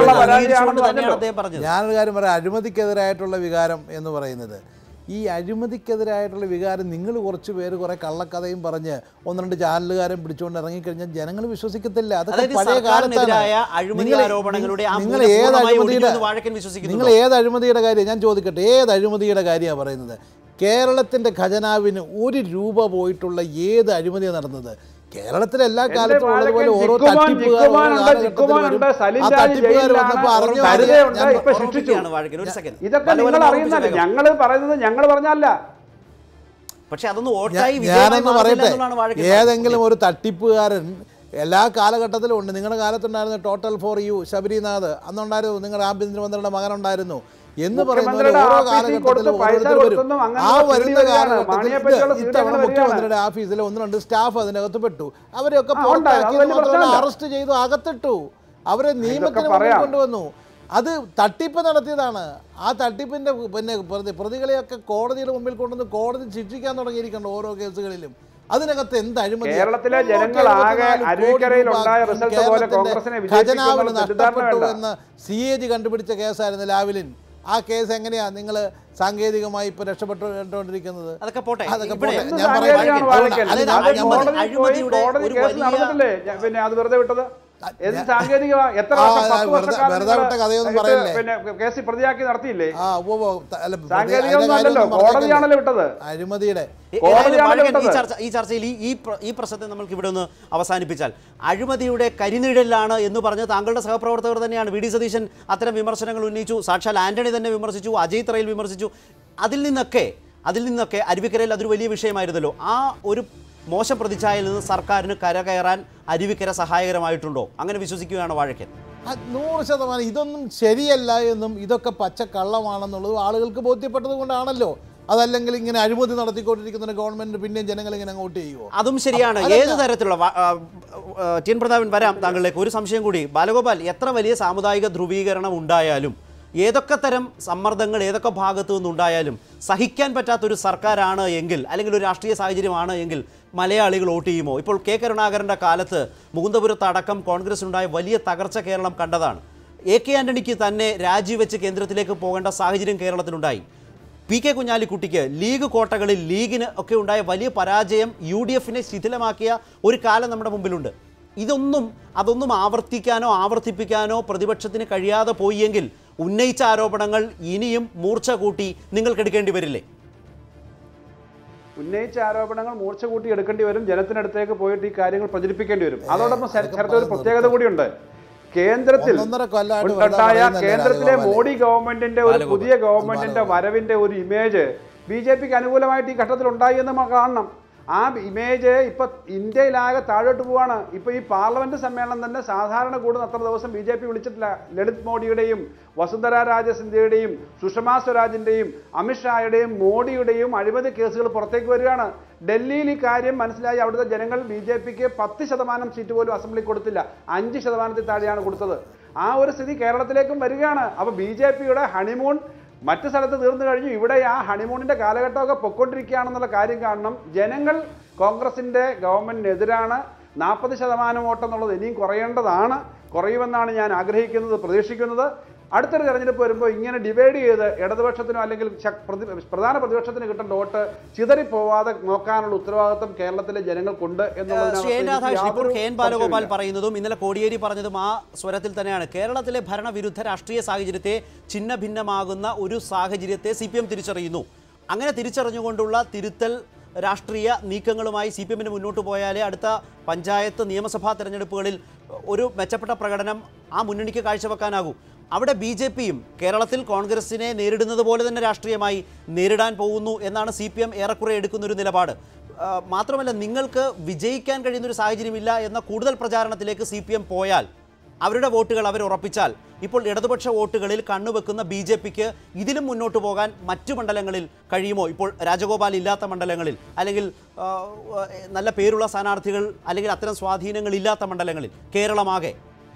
ഞാനൊരു കാര്യം പറയാം, അഴിമതിക്കെതിരായിട്ടുള്ള വികാരം എന്ന് പറയുന്നത് ഈ അഴിമതിക്കെതിരായിട്ടുള്ള വികാരം നിങ്ങൾ കുറച്ച് പേര് കുറേ കള്ളക്കഥയും പറഞ്ഞ് ഒന്ന് രണ്ട് ചാനലുകാരും പിടിച്ചുകൊണ്ട് ഇറങ്ങിക്കഴിഞ്ഞാൽ ജനങ്ങൾ വിശ്വസിക്കത്തില്ല. അതൊക്കെ പഴയ കാലത്താണ്. നിങ്ങൾ ഏത് അഴിമതിയുടെ നിങ്ങൾ ഏത് അഴിമതിയുടെ കാര്യം ഞാൻ ചോദിക്കട്ടെ, ഏത് അഴിമതിയുടെ കാര്യമാണ് പറയുന്നത്? കേരളത്തിൻ്റെ ഖജനാവിന് ഒരു രൂപ പോയിട്ടുള്ള ഏത് അഴിമതിയാണ് നടന്നത്? കേരളത്തിലെ എല്ലാ കാലത്തും ഉള്ളതുപോലെ ഓരോ തട്ടിപ്പുകാർ വന്നപ്പോൾ അറിഞ്ഞു. ഞങ്ങൾ പറയുന്നത് ഞങ്ങൾ പറഞ്ഞല്ല. പക്ഷെ അതൊന്നും ഞാനൊന്ന് പറയട്ടെ, ഏതെങ്കിലും ഒരു തട്ടിപ്പുകാരൻ എല്ലാ കാലഘട്ടത്തിലും ഉണ്ട്. നിങ്ങളുടെ കാലത്തുണ്ടായിരുന്നു ടോട്ടൽ ഫോർ യു ശബരിനാഥ്, അന്നുണ്ടായിരുന്നു നിങ്ങളുടെ ആഭ്യന്തരമന്ത്രിയുടെ മകനുണ്ടായിരുന്നു എന്ന് പറയുന്നത് ഓരോ കാലഘട്ടത്തിലും ഓരോരുത്തരും ആ വരുന്ന കാലഘട്ടത്തിൽ ഇത്തവണ മുഖ്യമന്ത്രിയുടെ ഓഫീസിലെ ഒന്ന് രണ്ട് സ്റ്റാഫ് അതിനകത്ത് പെട്ടു. അവരെയൊക്കെ അറസ്റ്റ് ചെയ്തു, അകത്തിട്ടു, അവരെ നിയമത്തിന് മുന്നിൽ കൊണ്ടുവന്നു. അത് തട്ടിപ്പ് നടത്തിയതാണ്. ആ തട്ടിപ്പിന്റെ പിന്നെ പ്രതികളെയൊക്കെ കോടതിയുടെ മുമ്പിൽ കൊണ്ടുവന്ന് കോടതി ശിക്ഷിക്കാൻ തുടങ്ങിയിരിക്കുന്നു ഓരോ കേസുകളിലും. അതിനകത്ത് എന്ത് അഴിമതി? കേരളത്തിലെ ജനങ്ങൾ ആകെ അരുവിക്കരയിൽ ഉണ്ടായ റിസൾട്ട് പോലെ കോൺഗ്രസിനെ ഖജനാവിന് നഷ്ടപ്പെട്ടു എന്ന് സി എ ജി കണ്ടുപിടിച്ച കേസായിരുന്നു ലാവ്ലിൻ. ആ കേസ് എങ്ങനെയാ നിങ്ങൾ സാങ്കേതികമായി ഇപ്പൊ രക്ഷപ്പെട്ടുകൊണ്ടിരിക്കുന്നത്? അതൊക്കെ പോട്ടെ. ഞാൻ പിന്നെ അത് വെറുതെ വിട്ടത് സാങ്കേതിക എത്ര കേസ് പ്രതിയാക്കി നടത്തിയില്ലേ? സാങ്കേതികമൊന്നുമല്ലല്ലോ, കോടതിയാണല്ലോ വിട്ടത്. അഴിമതിയുടെ ഈ ചർച്ചയിൽ ഈ ഈ പ്രശ്നത്തെ നമ്മൾക്ക് ഇവിടെ ഒന്ന് അവസാനിപ്പിച്ചാൽ, അഴിമതിയുടെ കരിനിഴലാണ് എന്ന് പറഞ്ഞ് താങ്കളുടെ സഹപ്രവർത്തകർ തന്നെയാണ്. വി ഡി സതീശൻ അത്തരം വിമർശനങ്ങൾ ഉന്നയിച്ചു, സാക്ഷാൽ ആന്റണി തന്നെ വിമർശിച്ചു, അജയ് തറയിൽ വിമർശിച്ചു. അതിൽ നിന്നൊക്കെ അതിൽ നിന്നൊക്കെ അരുവിക്കരയിൽ അതൊരു വലിയ വിഷയമായിരുന്നല്ലോ. ആ ഒരു മോശം പ്രതിച്ഛായയിൽ നിന്ന് സർക്കാരിന് കരകയറാൻ അരുവിക്കര സഹായകരമായിട്ടുണ്ടോ? അങ്ങനെ വിശ്വസിക്കുകയാണ് വാഴക്കൻ? നൂറ് ശതമാനം ഇതൊന്നും ശരിയല്ല എന്നും ഇതൊക്കെ പച്ചക്കള്ളമാണെന്നുള്ളത് ആളുകൾക്ക് ബോധ്യപ്പെട്ടത് കൊണ്ടാണല്ലോ. അതല്ലെങ്കിൽ ഇങ്ങനെ അഴിമതി നടത്തിക്കൊണ്ടിരിക്കുന്ന ഗവൺമെന്റ് പിന്നെയും ജനങ്ങൾ ഇങ്ങനെ അങ്ങോട്ട് ചെയ്യുമോ? അതും ശരിയാണ്. ഏത് തരത്തിലുള്ള ടി എൻ പ്രതാപൻ വരാം താങ്കളിലേക്ക്. ഒരു സംശയം കൂടി, ബാലഗോപാൽ, എത്ര വലിയ സാമുദായിക ധ്രുവീകരണം ഉണ്ടായാലും, ഏതൊക്കെ തരം സമ്മർദ്ദങ്ങൾ ഏതൊക്കെ ഭാഗത്തു നിന്നുണ്ടായാലും സഹിക്കാൻ പറ്റാത്തൊരു സർക്കാരാണ് എങ്കിൽ, അല്ലെങ്കിൽ ഒരു രാഷ്ട്രീയ സാഹചര്യമാണ് എങ്കിൽ മലയാളികൾ വോട്ട് ചെയ്യുമോ? ഇപ്പോൾ കെ കരുണാകരൻ്റെ കാലത്ത് മുകുന്ദപുരത്ത് അടക്കം കോൺഗ്രസിനുണ്ടായ വലിയ തകർച്ച കേരളം കണ്ടതാണ്. എ കെ ആന്റണിക്ക് തന്നെ രാജിവെച്ച് കേന്ദ്രത്തിലേക്ക് പോകേണ്ട സാഹചര്യം കേരളത്തിലുണ്ടായി. പി കെ കുഞ്ഞാലിക്കുട്ടിക്ക് ലീഗ് കോട്ടകളിൽ ലീഗിന് ഒക്കെ ഉണ്ടായ വലിയ പരാജയം യു ഡി എഫിനെ ശിഥിലമാക്കിയ ഒരു കാലം നമ്മുടെ മുമ്പിലുണ്ട്. ഇതൊന്നും അതൊന്നും ആവർത്തിക്കാനോ ആവർത്തിപ്പിക്കാനോ പ്രതിപക്ഷത്തിന് കഴിയാതെ പോയെങ്കിൽ ഉന്നയിച്ച ആരോപണങ്ങൾ ഇനിയും മൂർച്ച കൂട്ടി നിങ്ങൾക്ക് എടുക്കേണ്ടി വരില്ലേ? ഉന്നയിച്ച ആരോപണങ്ങൾ മൂർച്ച കൂട്ടി എടുക്കേണ്ടി വരും. ജനത്തിനടുത്തേക്ക് പോയിട്ട് ഈ കാര്യങ്ങൾ പ്രചരിപ്പിക്കേണ്ടി വരും. അതോടൊപ്പം ശരത്ത് ഒരു പ്രത്യേകത കൂടിയുണ്ട്. കേന്ദ്രത്തിൽ ഒന്നൊന്നര കൊല്ലമായിട്ട് ഉണ്ടായ വെറുതെ കേന്ദ്രത്തിലെ പറയുന്നതല്ലേ മോഡി ഗവൺമെന്റിന്റെ ഒരു പുതിയ ഗവൺമെന്റിന്റെ വരവിന്റെ ഒരു ഇമേജ് ബി ജെ പിക്ക് അനുകൂലമായിട്ട് ഈ ഘട്ടത്തിൽ ഉണ്ടായി എന്ന് നമുക്ക് കാണണം. ആ ഇമേജ് ഇപ്പൊ ഇന്ത്യയിലാകെ താഴോട്ട് പോവാണ്. ഇപ്പൊ ഈ പാർലമെന്റ് സമ്മേളനം തന്നെ സാധാരണ കൂടുന്ന അത്ര ദിവസം ബി ജെ പി വിളിച്ചിട്ടില്ല. ലളിത് മോഡിയുടെയും വസുന്ധര രാജ സിന്ധ്യയുടെയും സുഷമാ സ്വരാജിന്റെയും അമിത്ഷായുടെയും മോഡിയുടെയും അഴിമതി കേസുകൾ പുറത്തേക്ക് വരികയാണ്. ഡൽഹിയിൽ ഈ കാര്യം മനസ്സിലായി അവിടുത്തെ ജനങ്ങൾ ബി ജെ പിക്ക് പത്ത് ശതമാനം സീറ്റ് പോലും അസംബ്ലി കൊടുത്തില്ല, അഞ്ച് ശതമാനത്തിൽ താഴെയാണ് കൊടുത്തത്. ആ ഒരു സ്ഥിതി കേരളത്തിലേക്കും വരികയാണ്. അപ്പൊ ബി ജെ പിയുടെ ഹണിമൂൺ മറ്റു സ്ഥലത്ത് തീർന്നു കഴിഞ്ഞു, ഇവിടെ ആ ഹണിമൂണിന്റെ കാലഘട്ടമൊക്കെ പൊയ്ക്കൊണ്ടിരിക്കുകയാണെന്നുള്ള കാര്യം കാണണം. ജനങ്ങൾ കോൺഗ്രസിന്റെ ഗവൺമെന്റിനെതിരാണ്. നാൽപ്പത് ശതമാനം വോട്ടെന്നുള്ളത് ഇനിയും കുറയേണ്ടതാണ്, കുറയുമെന്നാണ് ഞാൻ ആഗ്രഹിക്കുന്നത്, പ്രതീക്ഷിക്കുന്നത്. അടുത്തൊരു തെരഞ്ഞെടുപ്പ് വരുമ്പോൾ ഇങ്ങനെ ഡിവൈഡ് ചെയ്ത് ഇടതുപക്ഷത്തിനോ അല്ലെങ്കിൽ പ്രധാന പ്രതിപക്ഷത്തിന് കിട്ടേണ്ട വോട്ട് ചിതറിപ്പോവാതെ നോക്കാനുള്ള ഉത്തരവാദിത്വം കേരളത്തിലെ ജനങ്ങൾക്കുണ്ട് എന്നുള്ളത് കെ എൻ ബാലഗോപാൽ പറയുന്നതും ഇന്നലെ കോടിയേരി പറഞ്ഞതും ആ സ്വരത്തിൽ തന്നെയാണ്. കേരളത്തിലെ ഭരണവിരുദ്ധ രാഷ്ട്രീയ സാഹചര്യത്തെ ഛിന്ന ഭിന്നമാകുന്ന ഒരു സാഹചര്യത്തെ സി പി എം തിരിച്ചറിയുന്നു. അങ്ങനെ തിരിച്ചറിഞ്ഞുകൊണ്ടുള്ള തിരുത്തൽ രാഷ്ട്രീയ നീക്കങ്ങളുമായി സി പി എമ്മിന് മുന്നോട്ട് പോയാലേ അടുത്ത പഞ്ചായത്ത് നിയമസഭാ തെരഞ്ഞെടുപ്പുകളിൽ ഒരു മെച്ചപ്പെട്ട പ്രകടനം ആ മുന്നണിക്ക് കാഴ്ചവെക്കാനാകൂ. അവിടെ ബി ജെ പിയും കേരളത്തിൽ കോൺഗ്രസിനെ നേരിടുന്നത് പോലെ തന്നെ രാഷ്ട്രീയമായി നേരിടാൻ പോകുന്നു എന്നാണ് സി പി എം ഏറെക്കുറെ എടുക്കുന്നൊരു നിലപാട്. മാത്രമല്ല, നിങ്ങൾക്ക് വിജയിക്കാൻ കഴിയുന്നൊരു സാഹചര്യമില്ല എന്ന കൂടുതൽ പ്രചാരണത്തിലേക്ക് സി പി എം പോയാൽ, അവരുടെ വോട്ടുകൾ അവർ ഉറപ്പിച്ചാൽ, ഇപ്പോൾ ഇടതുപക്ഷ വോട്ടുകളിൽ കണ്ണുവെക്കുന്ന ബി ജെ പിക്ക് ഇതിലും മുന്നോട്ട് പോകാൻ മറ്റു മണ്ഡലങ്ങളിൽ കഴിയുമോ? ഇപ്പോൾ രാജഗോപാൽ ഇല്ലാത്ത മണ്ഡലങ്ങളിൽ, അല്ലെങ്കിൽ നല്ല പേരുള്ള സ്ഥാനാർത്ഥികൾ അല്ലെങ്കിൽ അത്തരം സ്വാധീനങ്ങൾ ഇല്ലാത്ത മണ്ഡലങ്ങളിൽ, കേരളമാകെ?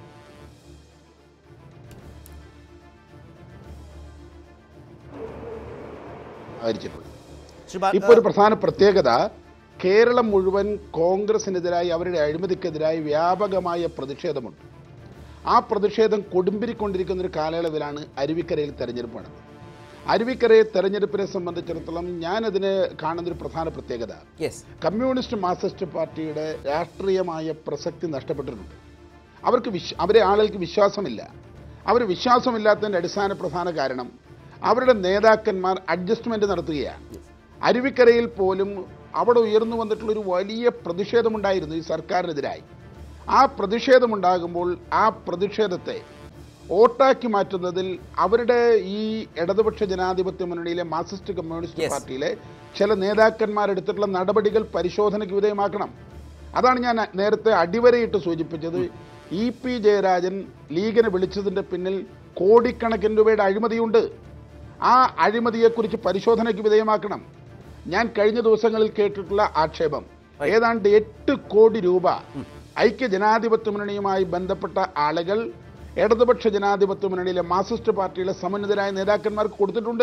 ഇപ്പോൾ ഒരു പ്രധാന പ്രത്യേകത, കേരളം മുഴുവൻ കോൺഗ്രസിനെതിരായി അവരുടെ അഴിമതിക്കെതിരായി വ്യാപകമായ പ്രതിഷേധമുണ്ട്. ആ പ്രതിഷേധം കൊടുമ്പിരിക്കൊണ്ടിരിക്കുന്ന ഒരു കാലയളവിലാണ് അരുവിക്കരയിൽ തെരഞ്ഞെടുപ്പ് നടന്നത്. അരുവിക്കരയെ തെരഞ്ഞെടുപ്പിനെ സംബന്ധിച്ചിടത്തോളം ഞാൻ അതിന് കാണുന്നൊരു പ്രധാന പ്രത്യേകത, കമ്മ്യൂണിസ്റ്റ് മാർക്സിസ്റ്റ് പാർട്ടിയുടെ രാഷ്ട്രീയമായ പ്രസക്തി നഷ്ടപ്പെട്ടിട്ടുണ്ട്. അവർക്ക് വിശ്വ അവരെ ആളുകൾക്ക് വിശ്വാസമില്ല. അവർ വിശ്വാസമില്ലാത്തതിൻ്റെ അടിസ്ഥാന പ്രധാന കാരണം അവരുടെ നേതാക്കന്മാർ അഡ്ജസ്റ്റ്മെന്റ് നടത്തുകയാണ്. അരുവിക്കരയിൽ പോലും അവിടെ ഉയർന്നു വന്നിട്ടുള്ളൊരു വലിയ പ്രതിഷേധമുണ്ടായിരുന്നു ഈ സർക്കാരിനെതിരായി. ആ പ്രതിഷേധമുണ്ടാകുമ്പോൾ ആ പ്രതിഷേധത്തെ വോട്ടാക്കി മാറ്റുന്നതിൽ അവരുടെ ഈ ഇടതുപക്ഷ ജനാധിപത്യ മുന്നണിയിലെ മാർക്സിസ്റ്റ് കമ്മ്യൂണിസ്റ്റ് പാർട്ടിയിലെ ചില നേതാക്കന്മാരെടുത്തിട്ടുള്ള നടപടികൾ പരിശോധനയ്ക്ക് വിധേയമാക്കണം. അതാണ് ഞാൻ നേരത്തെ അടിവരയിട്ട് സൂചിപ്പിച്ചത്. ഇ പി ജയരാജൻ ലീഗിനെ വിളിച്ചതിൻ്റെ പിന്നിൽ കോടിക്കണക്കിന് രൂപയുടെ അഴിമതിയുണ്ട്. ആ അഴിമതിയെക്കുറിച്ച് പരിശോധനയ്ക്ക് വിധേയമാക്കണം. ഞാൻ കഴിഞ്ഞ ദിവസങ്ങളിൽ കേട്ടിട്ടുള്ള ആക്ഷേപം, ഏതാണ്ട് എട്ട് കോടി രൂപ ഐക്യ ജനാധിപത്യ മുന്നണിയുമായി ബന്ധപ്പെട്ട ആളുകൾ ഇടതുപക്ഷ ജനാധിപത്യ മുന്നണിയിലെ മാർക്സിസ്റ്റ് പാർട്ടിയിലെ സമന്വിതരായ നേതാക്കന്മാർക്ക് കൊടുത്തിട്ടുണ്ട്.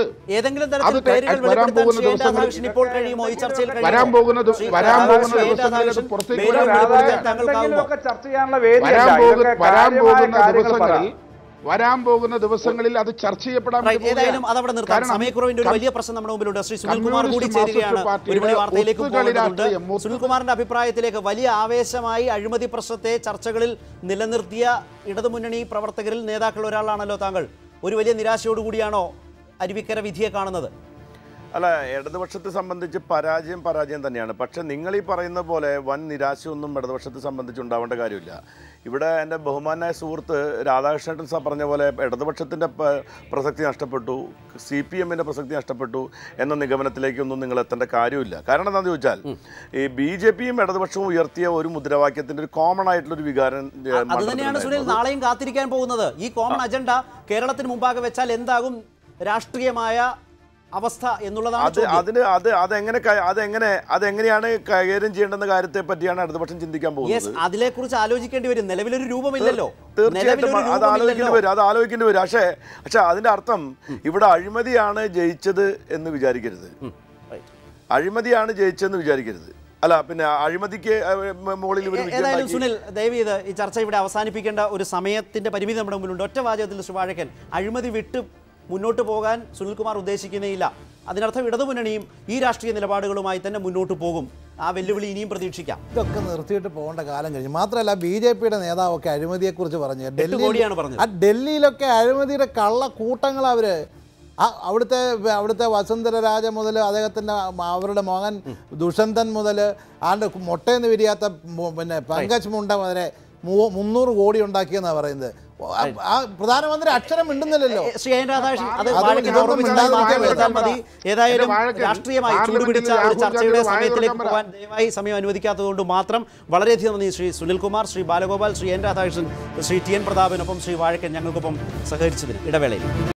വരാൻ പോകുന്ന വരാൻ പോകുന്ന ദിവസങ്ങളിൽ അത് പുറത്തേക്ക് വരാൻ പോകുന്ന ദിവസങ്ങളിൽ വരാൻ പോകുന്ന ദിവസങ്ങളിൽ അത് ചർച്ച ചെയ്യപ്പെടാൻ ഏതായാലും അതവിടെ നിർത്താം. സമയക്കുറവിന്റെ ഒരു വലിയ പ്രശ്നം നമ്മുടെ മുമ്പിലുണ്ട്. ശ്രീ സുനിൽകുമാർ കൂടി ചേരുകയാണ്. ഒരു മണി വാർത്തയിലേക്ക് പോകുന്നുണ്ട്. സുനിൽകുമാറിന്റെ അഭിപ്രായത്തിലേക്ക് വലിയ ആവേശമായി അഴിമതി പ്രശ്നത്തെ ചർച്ചകളിൽ നിലനിർത്തിയ ഇടതുമുന്നണി പ്രവർത്തകരിൽ നേതാക്കൾ ഒരാളാണല്ലോ താങ്കൾ. ഒരു വലിയ നിരാശയോടുകൂടിയാണോ അരുവിക്കര വിധിയെ കാണുന്നത്? അല്ല, ഇടതുപക്ഷത്തെ സംബന്ധിച്ച് പരാജയം പരാജയം തന്നെയാണ്. പക്ഷെ നിങ്ങൾ ഈ പറയുന്ന പോലെ വൻ നിരാശയൊന്നും ഇടതുപക്ഷത്തെ സംബന്ധിച്ച് ഉണ്ടാവേണ്ട കാര്യമില്ല. ഇവിടെ എൻ്റെ ബഹുമാനായ സുഹൃത്ത് രാധാകൃഷ്ണൻ സാർ പറഞ്ഞ പോലെ ഇടതുപക്ഷത്തിൻ്റെ പ്രസക്തി നഷ്ടപ്പെട്ടു, സി പി എമ്മിൻ്റെ പ്രസക്തി നഷ്ടപ്പെട്ടു എന്ന നിഗമനത്തിലേക്കൊന്നും നിങ്ങൾ എത്തേണ്ട കാര്യമില്ല. കാരണം എന്താണെന്ന് ചോദിച്ചാൽ, ഈ ബി ജെ പിയും ഇടതുപക്ഷവും ഉയർത്തിയ ഒരു മുദ്രാവാക്യത്തിൻ്റെ ഒരു കോമൺ ആയിട്ടുള്ളൊരു വികാരം അത് തന്നെയാണ് സുനിൽ നാളെയും കാത്തിരിക്കാൻ പോകുന്നത്. ഈ കോമൺ അജണ്ട കേരളത്തിന് മുമ്പാകെ വെച്ചാൽ എന്താകും രാഷ്ട്രീയമായ അവസ്ഥ എന്നുള്ളതാണ്. അതിന് അത് അതെങ്ങനെ അതെങ്ങനെ അതെങ്ങനെയാണ് കൈകാര്യം ചെയ്യേണ്ടെന്ന കാര്യത്തെ പറ്റിയാണ് ഇടതുപക്ഷം ചിന്തിക്കാൻ പോകുന്നത്. അതിനെക്കുറിച്ച് ആലോചിക്കേണ്ടി വരും. നിലവിലൊരു രൂപമില്ലല്ലോ. തീർച്ചയായിട്ടും അത് ആലോചിക്കേണ്ടി വരും അത് ആലോചിക്കേണ്ടി വരും പക്ഷേ പക്ഷെ അതിന്റെ അർത്ഥം ഇവിടെ അഴിമതിയാണ് ജയിച്ചത് എന്ന് വിചാരിക്കരുത്. അഴിമതിയാണ് ജയിച്ചതെന്ന് വിചാരിക്കരുത്. അല്ല, പിന്നെ അഴിമതിക്ക് മുകളിൽ. ഏതായാലും സുനിൽ, ദയവ് ചെയ്ത് ഈ ചർച്ച ഇവിടെ അവസാനിപ്പിക്കേണ്ട ഒരു സമയത്തിന്റെ പരിമിതി നമ്മുടെ മുമ്പിലുണ്ട്. ഒറ്റ വാചകത്തിൽ ശ്രീ വാഴക്കൻ, അഴിമതി വിട്ട് മുന്നോട്ട് പോകാൻ സുനിൽകുമാർ ഉദ്ദേശിക്കുന്നേയില്ല. അതിനർത്ഥം ഇടതുമുന്നണിയും ഈ രാഷ്ട്രീയ നിലപാടുകളുമായി തന്നെ മുന്നോട്ട് പോകും. ആ വെല്ലുവിളി ഇനിയും പ്രതീക്ഷിക്കാം. ഇതൊക്കെ നിർത്തിയിട്ട് പോകേണ്ട കാലം കഴിഞ്ഞു. മാത്രമല്ല, ബി ജെ പിയുടെ നേതാവൊക്കെ അഴിമതിയെക്കുറിച്ച് പറഞ്ഞു. ഡൽഹിയാണ് ആ ഡൽഹിയിലൊക്കെ അഴിമതിയുടെ കള്ള കൂട്ടങ്ങൾ അവർ ആ അവിടുത്തെ അവിടുത്തെ വസുന്ധര രാജ മുതൽ അദ്ദേഹത്തിൻ്റെ അവരുടെ മകൻ ദുഷന്തൻ മുതൽ ആണ്ട് മുട്ടയെന്ന് വിരിയാത്ത പിന്നെ പങ്കജ് മുണ്ട വരെ മുന്നൂറ് കോടി ഉണ്ടാക്കിയെന്നാണ് പറയുന്നത്. ആ പ്രധാനമന്ത്രി അക്ഷരം മിണ്ടുന്നില്ലല്ലോ. ശ്രീ എൻ രാധാകൃഷ്ണൻ അത് വാഴയ്ക്ക് ഓർമ്മിച്ചതായി മാത്രം എടുത്താൽ മതി. ഏതായാലും രാഷ്ട്രീയമായി ചൂടുപിടിച്ച ഒരു ചർച്ചയുടെ സമയത്തിലേക്ക് പോകാൻ ദയവായി സമയം അനുവദിക്കാത്തതുകൊണ്ട് മാത്രം വളരെയധികം നന്ദി Shri Sunilkumar, Shri Balagopal, Shri N Radhakrishnan, Shri T N പ്രതാപനൊപ്പം ശ്രീ വാഴക്കൻ ഞങ്ങൾക്കൊപ്പം സഹകരിച്ചതിന്. ഇടവേളയിൽ